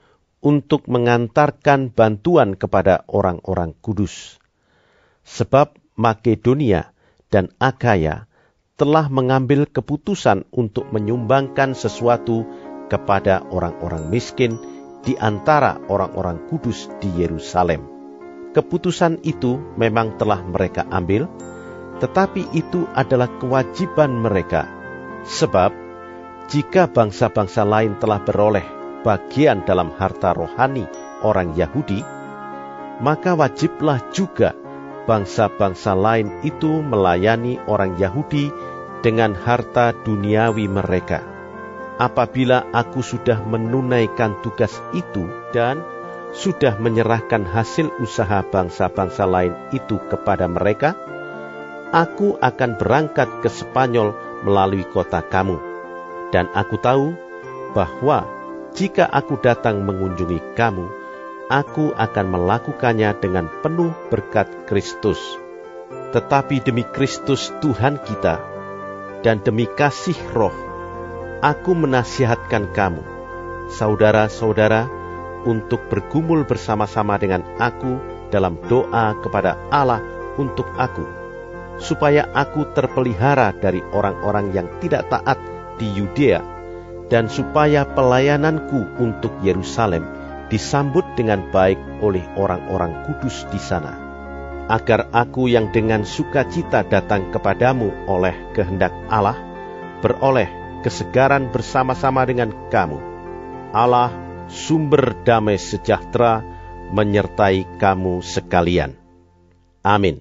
untuk mengantarkan bantuan kepada orang-orang kudus. Sebab Makedonia dan Akaya telah mengambil keputusan untuk menyumbangkan sesuatu kepada orang-orang miskin di antara orang-orang kudus di Yerusalem. Keputusan itu memang telah mereka ambil, tetapi itu adalah kewajiban mereka. Sebab jika bangsa-bangsa lain telah beroleh bagian dalam harta rohani orang Yahudi, maka wajiblah juga bangsa-bangsa lain itu melayani orang Yahudi dengan harta duniawi mereka. Apabila aku sudah menunaikan tugas itu dan sudah menyerahkan hasil usaha bangsa-bangsa lain itu kepada mereka, aku akan berangkat ke Spanyol melalui kota kamu. Dan aku tahu bahwa jika aku datang mengunjungi kamu, aku akan melakukannya dengan penuh berkat Kristus. Tetapi demi Kristus Tuhan kita, dan demi kasih Roh, aku menasihatkan kamu, saudara-saudara, untuk bergumul bersama-sama dengan aku dalam doa kepada Allah untuk aku, supaya aku terpelihara dari orang-orang yang tidak taat di Yudea, dan supaya pelayananku untuk Yerusalem disambut dengan baik oleh orang-orang kudus di sana, agar aku yang dengan sukacita datang kepadamu oleh kehendak Allah, beroleh kesegaran bersama-sama dengan kamu. Allah, sumber damai sejahtera, menyertai kamu sekalian. Amin.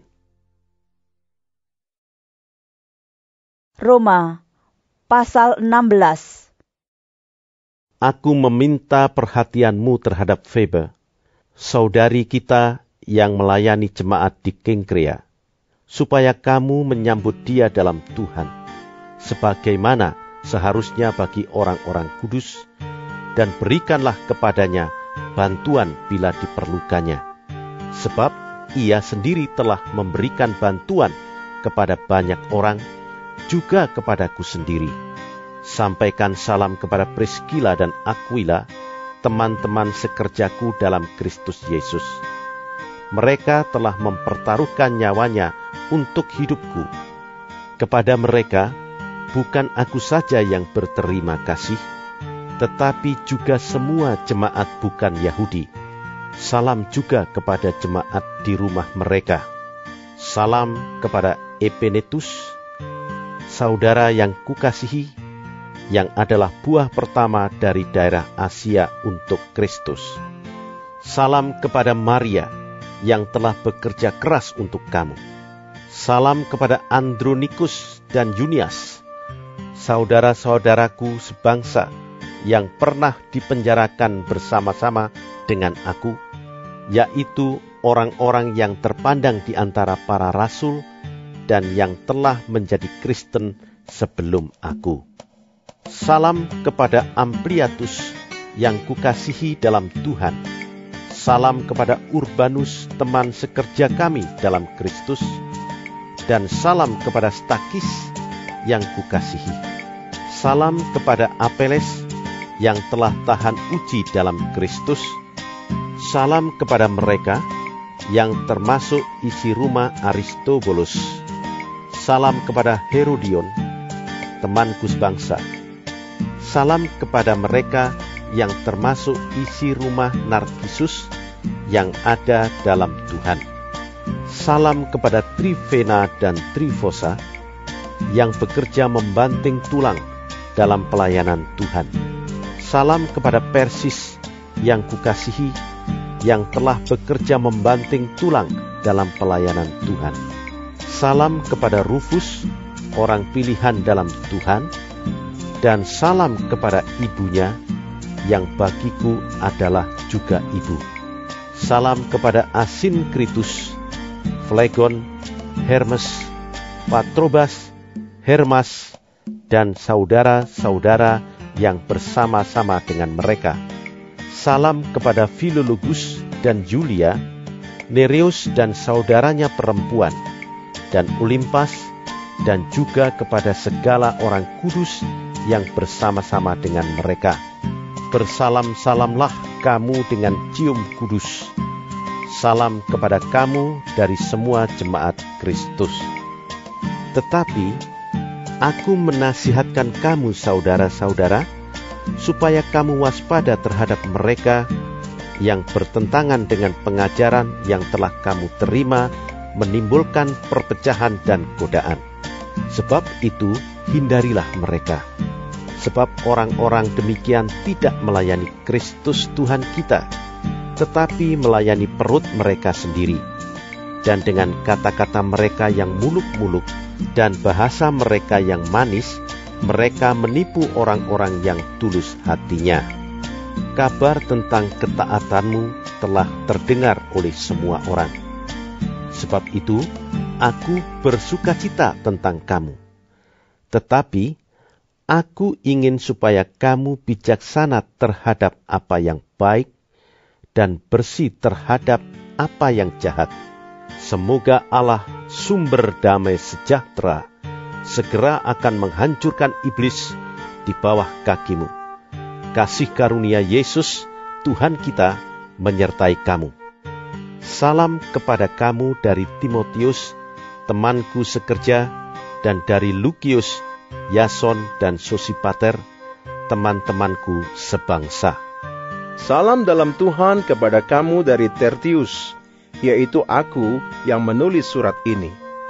Roma pasal enam belas. Aku meminta perhatianmu terhadap Febe, saudari kita yang melayani jemaat di Kengkrea, supaya kamu menyambut dia dalam Tuhan, sebagaimana seharusnya bagi orang-orang kudus, dan berikanlah kepadanya bantuan bila diperlukannya. Sebab ia sendiri telah memberikan bantuan kepada banyak orang, juga kepadaku sendiri. Sampaikan salam kepada Priskila dan Aquila, teman-teman sekerjaku dalam Kristus Yesus. Mereka telah mempertaruhkan nyawanya untuk hidupku. Kepada mereka, bukan aku saja yang berterima kasih, tetapi juga semua jemaat bukan Yahudi. Salam juga kepada jemaat di rumah mereka. Salam kepada Epenetus, saudara yang kukasihi, yang adalah buah pertama dari daerah Asia untuk Kristus. Salam kepada Maria, yang telah bekerja keras untuk kamu. Salam kepada Andronikus dan Junias, saudara-saudaraku sebangsa, yang pernah dipenjarakan bersama-sama dengan aku, yaitu orang-orang yang terpandang di antara para rasul, dan yang telah menjadi Kristen sebelum aku. Salam kepada Ampliatus yang kukasihi dalam Tuhan. Salam kepada Urbanus, teman sekerja kami dalam Kristus. Dan salam kepada Stakis yang kukasihi. Salam kepada Apeles yang telah tahan uji dalam Kristus. Salam kepada mereka yang termasuk isi rumah Aristobulus. Salam kepada Herodion, temanku sebangsa. Salam kepada mereka yang termasuk isi rumah Narkisus yang ada dalam Tuhan. Salam kepada Trifena dan Trifosa yang bekerja membanting tulang dalam pelayanan Tuhan. Salam kepada Persis yang kukasihi, yang telah bekerja membanting tulang dalam pelayanan Tuhan. Salam kepada Rufus, orang pilihan dalam Tuhan, dan salam kepada ibunya, yang bagiku adalah juga ibu. Salam kepada Asinkritus, Flegon, Hermes, Patrobas, Hermas, dan saudara-saudara yang bersama-sama dengan mereka. Salam kepada Filologus dan Julia, Nereus dan saudaranya perempuan, dan Olimpas, dan juga kepada segala orang kudus yang bersama-sama dengan mereka. Bersalam-salamlah kamu dengan cium kudus. Salam kepada kamu dari semua jemaat Kristus. Tetapi aku menasihatkan kamu, saudara-saudara, supaya kamu waspada terhadap mereka yang bertentangan dengan pengajaran yang telah kamu terima, menimbulkan perpecahan dan godaan. Sebab itu, hindarilah mereka. Sebab orang-orang demikian tidak melayani Kristus Tuhan kita, tetapi melayani perut mereka sendiri. Dan dengan kata-kata mereka yang muluk-muluk dan bahasa mereka yang manis, mereka menipu orang-orang yang tulus hatinya. Kabar tentang ketaatanmu telah terdengar oleh semua orang. Sebab itu, aku bersukacita tentang kamu. Tetapi, aku ingin supaya kamu bijaksana terhadap apa yang baik dan bersih terhadap apa yang jahat. Semoga Allah, sumber damai sejahtera, segera akan menghancurkan iblis di bawah kakimu. Kasih karunia Yesus, Tuhan kita, menyertai kamu. Salam kepada kamu dari Timotius, temanku sekerja, dan dari Lukius, Yason, dan Sosipater, teman-temanku sebangsa. Salam dalam Tuhan kepada kamu dari Tertius, yaitu aku yang menulis surat ini.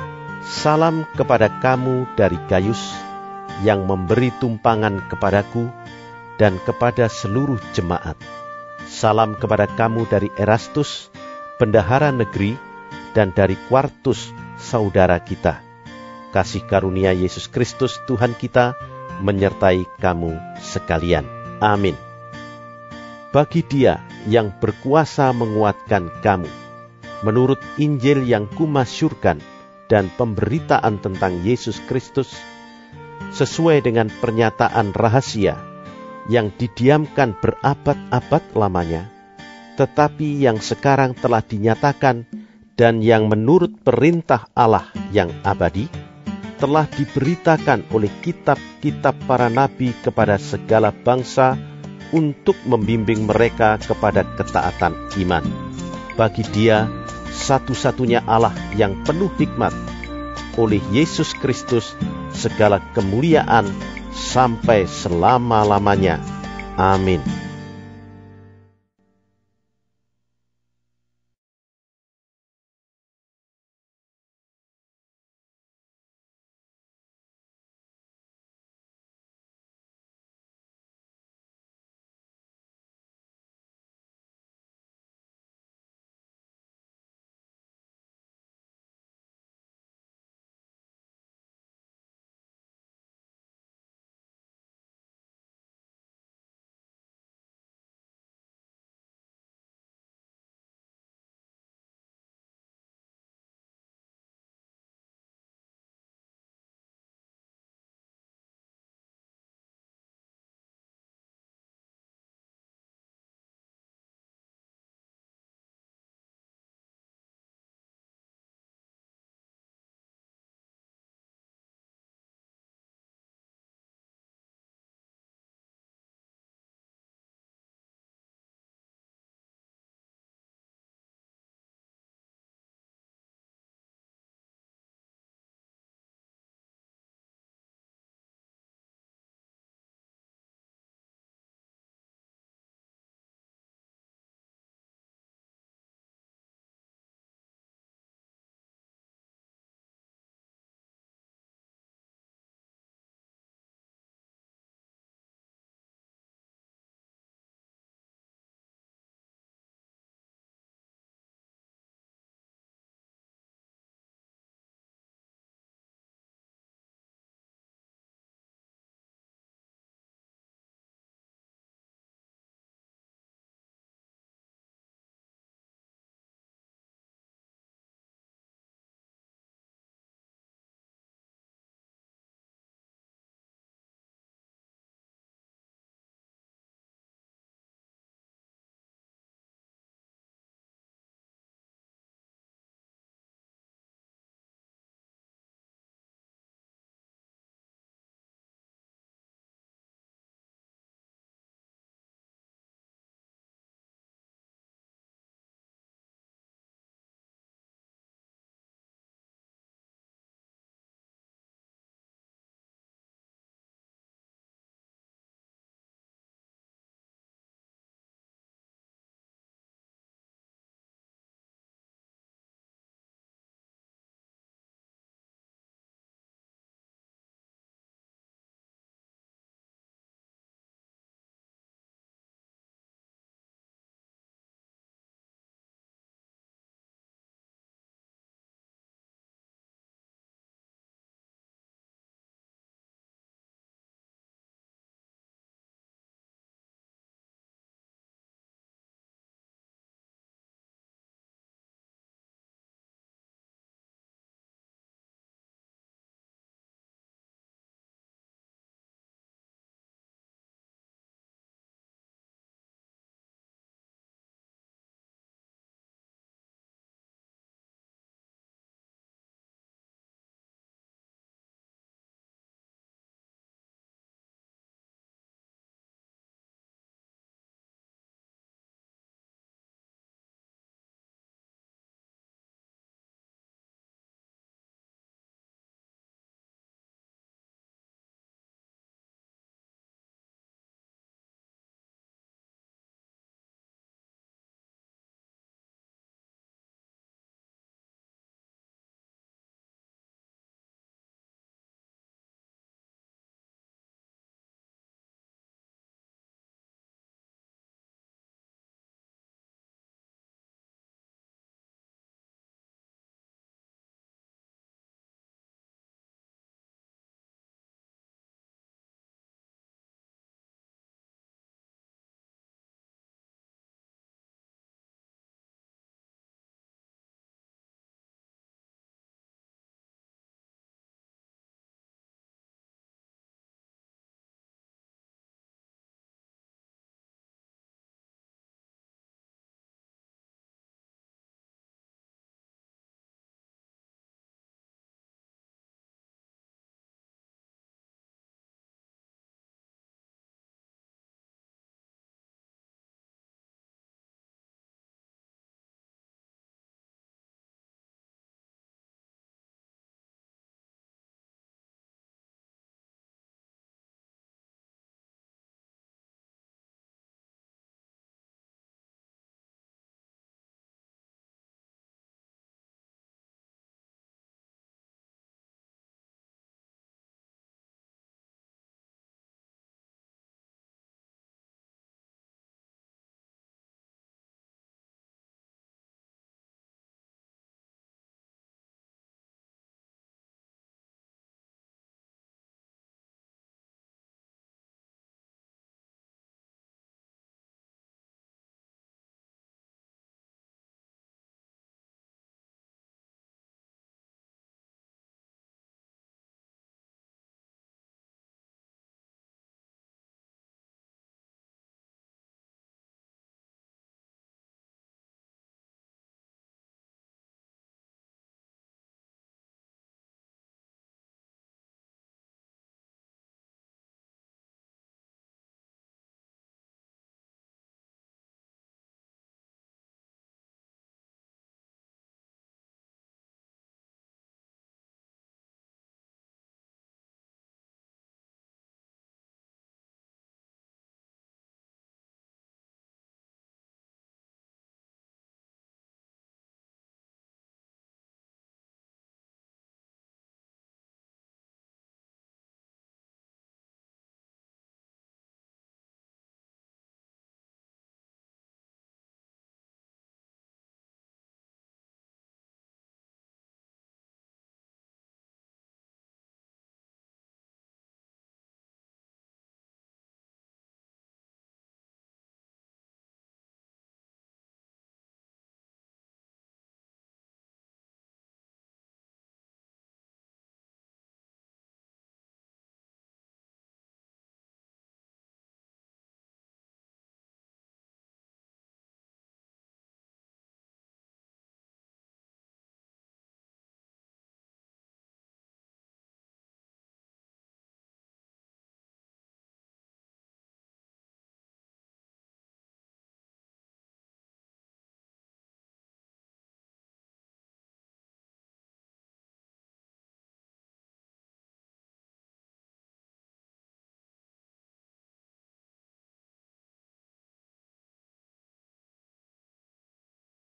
Salam kepada kamu dari Gaius, yang memberi tumpangan kepadaku, dan kepada seluruh jemaat. Salam kepada kamu dari Erastus, bendahara negeri, dan dari Quartus, saudara kita. Kasih karunia Yesus Kristus Tuhan kita menyertai kamu sekalian. Amin. Bagi Dia yang berkuasa menguatkan kamu, menurut Injil yang kumasyurkan dan pemberitaan tentang Yesus Kristus, sesuai dengan pernyataan rahasia yang didiamkan berabad-abad lamanya, tetapi yang sekarang telah dinyatakan dan yang menurut perintah Allah yang abadi, telah diberitakan oleh kitab-kitab para nabi kepada segala bangsa untuk membimbing mereka kepada ketaatan iman. Bagi Dia, satu-satunya Allah yang penuh hikmat, oleh Yesus Kristus, segala kemuliaan sampai selama-lamanya. Amin.